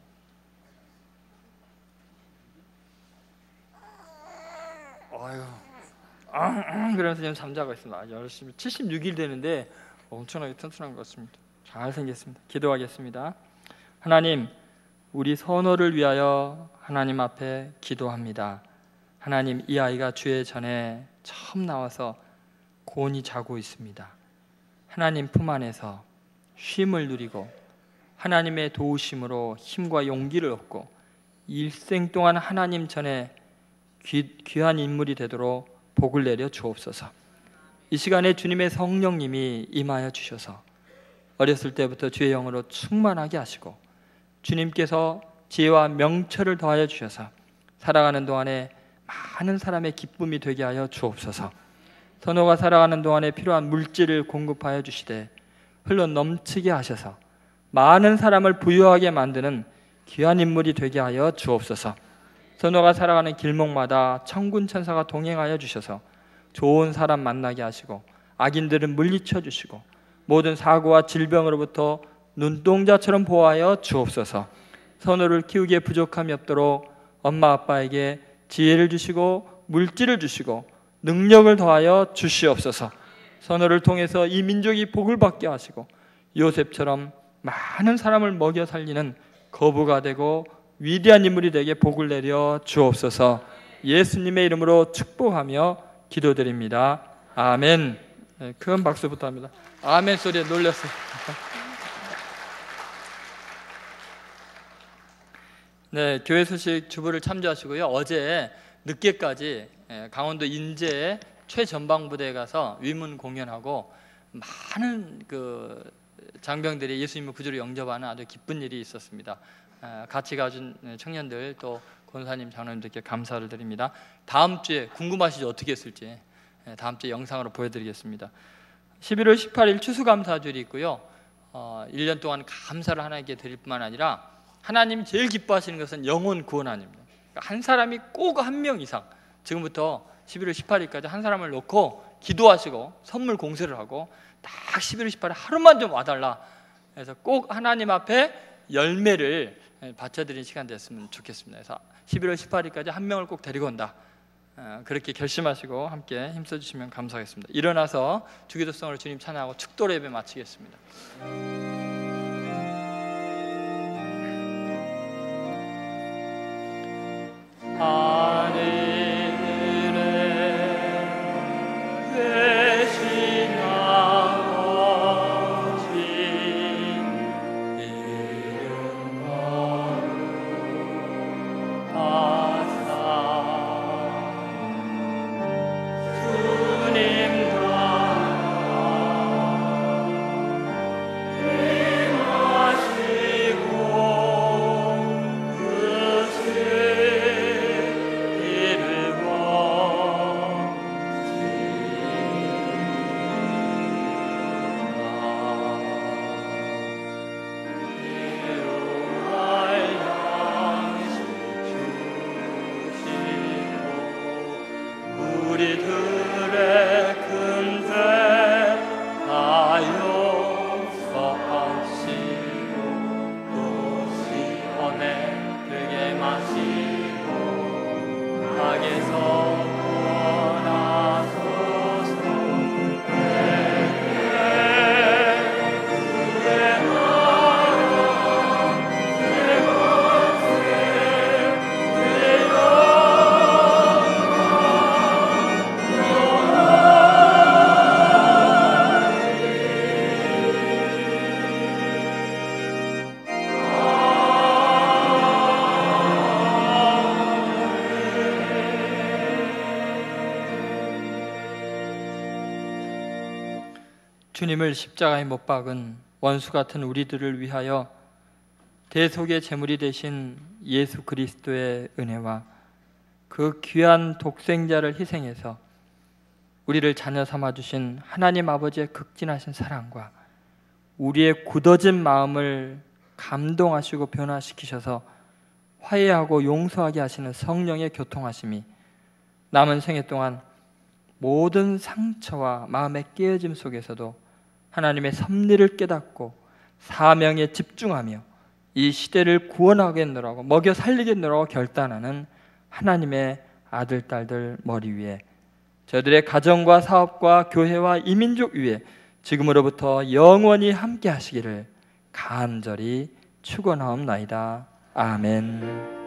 아유, 그러면서 지금 잠자고 있습니다. 열심히 칠십육 일 되는데 엄청나게 튼튼한 것 같습니다. 잘 생겼습니다. 기도하겠습니다. 하나님, 우리 선호를 위하여 하나님 앞에 기도합니다. 하나님, 이 아이가 주의 전에 처음 나와서 곤히 자고 있습니다. 하나님 품 안에서 쉼을 누리고 하나님의 도우심으로 힘과 용기를 얻고 일생 동안 하나님 전에 귀, 귀한 인물이 되도록 복을 내려 주옵소서. 이 시간에 주님의 성령님이 임하여 주셔서 어렸을 때부터 주의 영으로 충만하게 하시고 주님께서 지혜와 명철을 더하여 주셔서 살아가는 동안에 많은 사람의 기쁨이 되게 하여 주옵소서. 선호가 살아가는 동안에 필요한 물질을 공급하여 주시되 흘러 넘치게 하셔서 많은 사람을 부유하게 만드는 귀한 인물이 되게 하여 주옵소서. 선호가 살아가는 길목마다 천군 천사가 동행하여 주셔서 좋은 사람 만나게 하시고 악인들은 물리쳐 주시고 모든 사고와 질병으로부터 눈동자처럼 보호하여 주옵소서. 선호를 키우기에 부족함이 없도록 엄마 아빠에게 지혜를 주시고 물질을 주시고 능력을 더하여 주시옵소서. 선호를 통해서 이 민족이 복을 받게 하시고 요셉처럼 많은 사람을 먹여 살리는 거부가 되고 위대한 인물이 되게 복을 내려 주옵소서. 예수님의 이름으로 축복하며 기도드립니다. 아멘. 네, 큰 박수 부탁합니다. 아멘 소리에 놀랐어요. 네, 교회 소식 주부를 참조하시고요. 어제 늦게까지 강원도 인제의 최전방부대에 가서 위문 공연하고 많은 그 장병들이 예수님의 구주로 영접하는 아주 기쁜 일이 있었습니다. 같이 가준 청년들 또 권사님, 장로님들께 감사를 드립니다. 다음 주에 궁금하시죠? 어떻게 했을지 다음 주에 영상으로 보여드리겠습니다. 십일월 십팔일 추수감사주일이 있고요. 어, 일 년 동안 감사를 하나님께 드릴 뿐만 아니라 하나님이 제일 기뻐하시는 것은 영혼 구원 아닙니다. 그러니까 한 사람이 꼭 한 명 이상 지금부터 십일월 십팔일까지 한 사람을 놓고 기도하시고 선물 공세를 하고 딱 십일월 십팔일 하루만 좀 와달라. 그래서 꼭 하나님 앞에 열매를 바쳐드리는 시간 됐으면 좋겠습니다. 그래서 십일월 십팔일까지 한 명을 꼭 데리고 온다. 그렇게 결심하시고 함께 힘써주시면 감사하겠습니다. 일어나서 주기도성으로 주님 찬양하고 축도 예배 마치겠습니다. 하늘에 계신 아버지 이름 거룩하사 주님 나라 주님을 십자가에 못 박은 원수 같은 우리들을 위하여 대속의 제물이 되신 예수 그리스도의 은혜와 그 귀한 독생자를 희생해서 우리를 자녀 삼아 주신 하나님 아버지의 극진하신 사랑과 우리의 굳어진 마음을 감동하시고 변화시키셔서 화해하고 용서하게 하시는 성령의 교통하심이 남은 생애 동안 모든 상처와 마음의 깨어짐 속에서도 하나님의 섭리를 깨닫고 사명에 집중하며 이 시대를 구원하겠노라고 먹여 살리겠노라고 결단하는 하나님의 아들, 딸들 머리 위에, 저들의 가정과 사업과 교회와 이민족 위에 지금으로부터 영원히 함께 하시기를 간절히 축원하옵나이다. 아멘.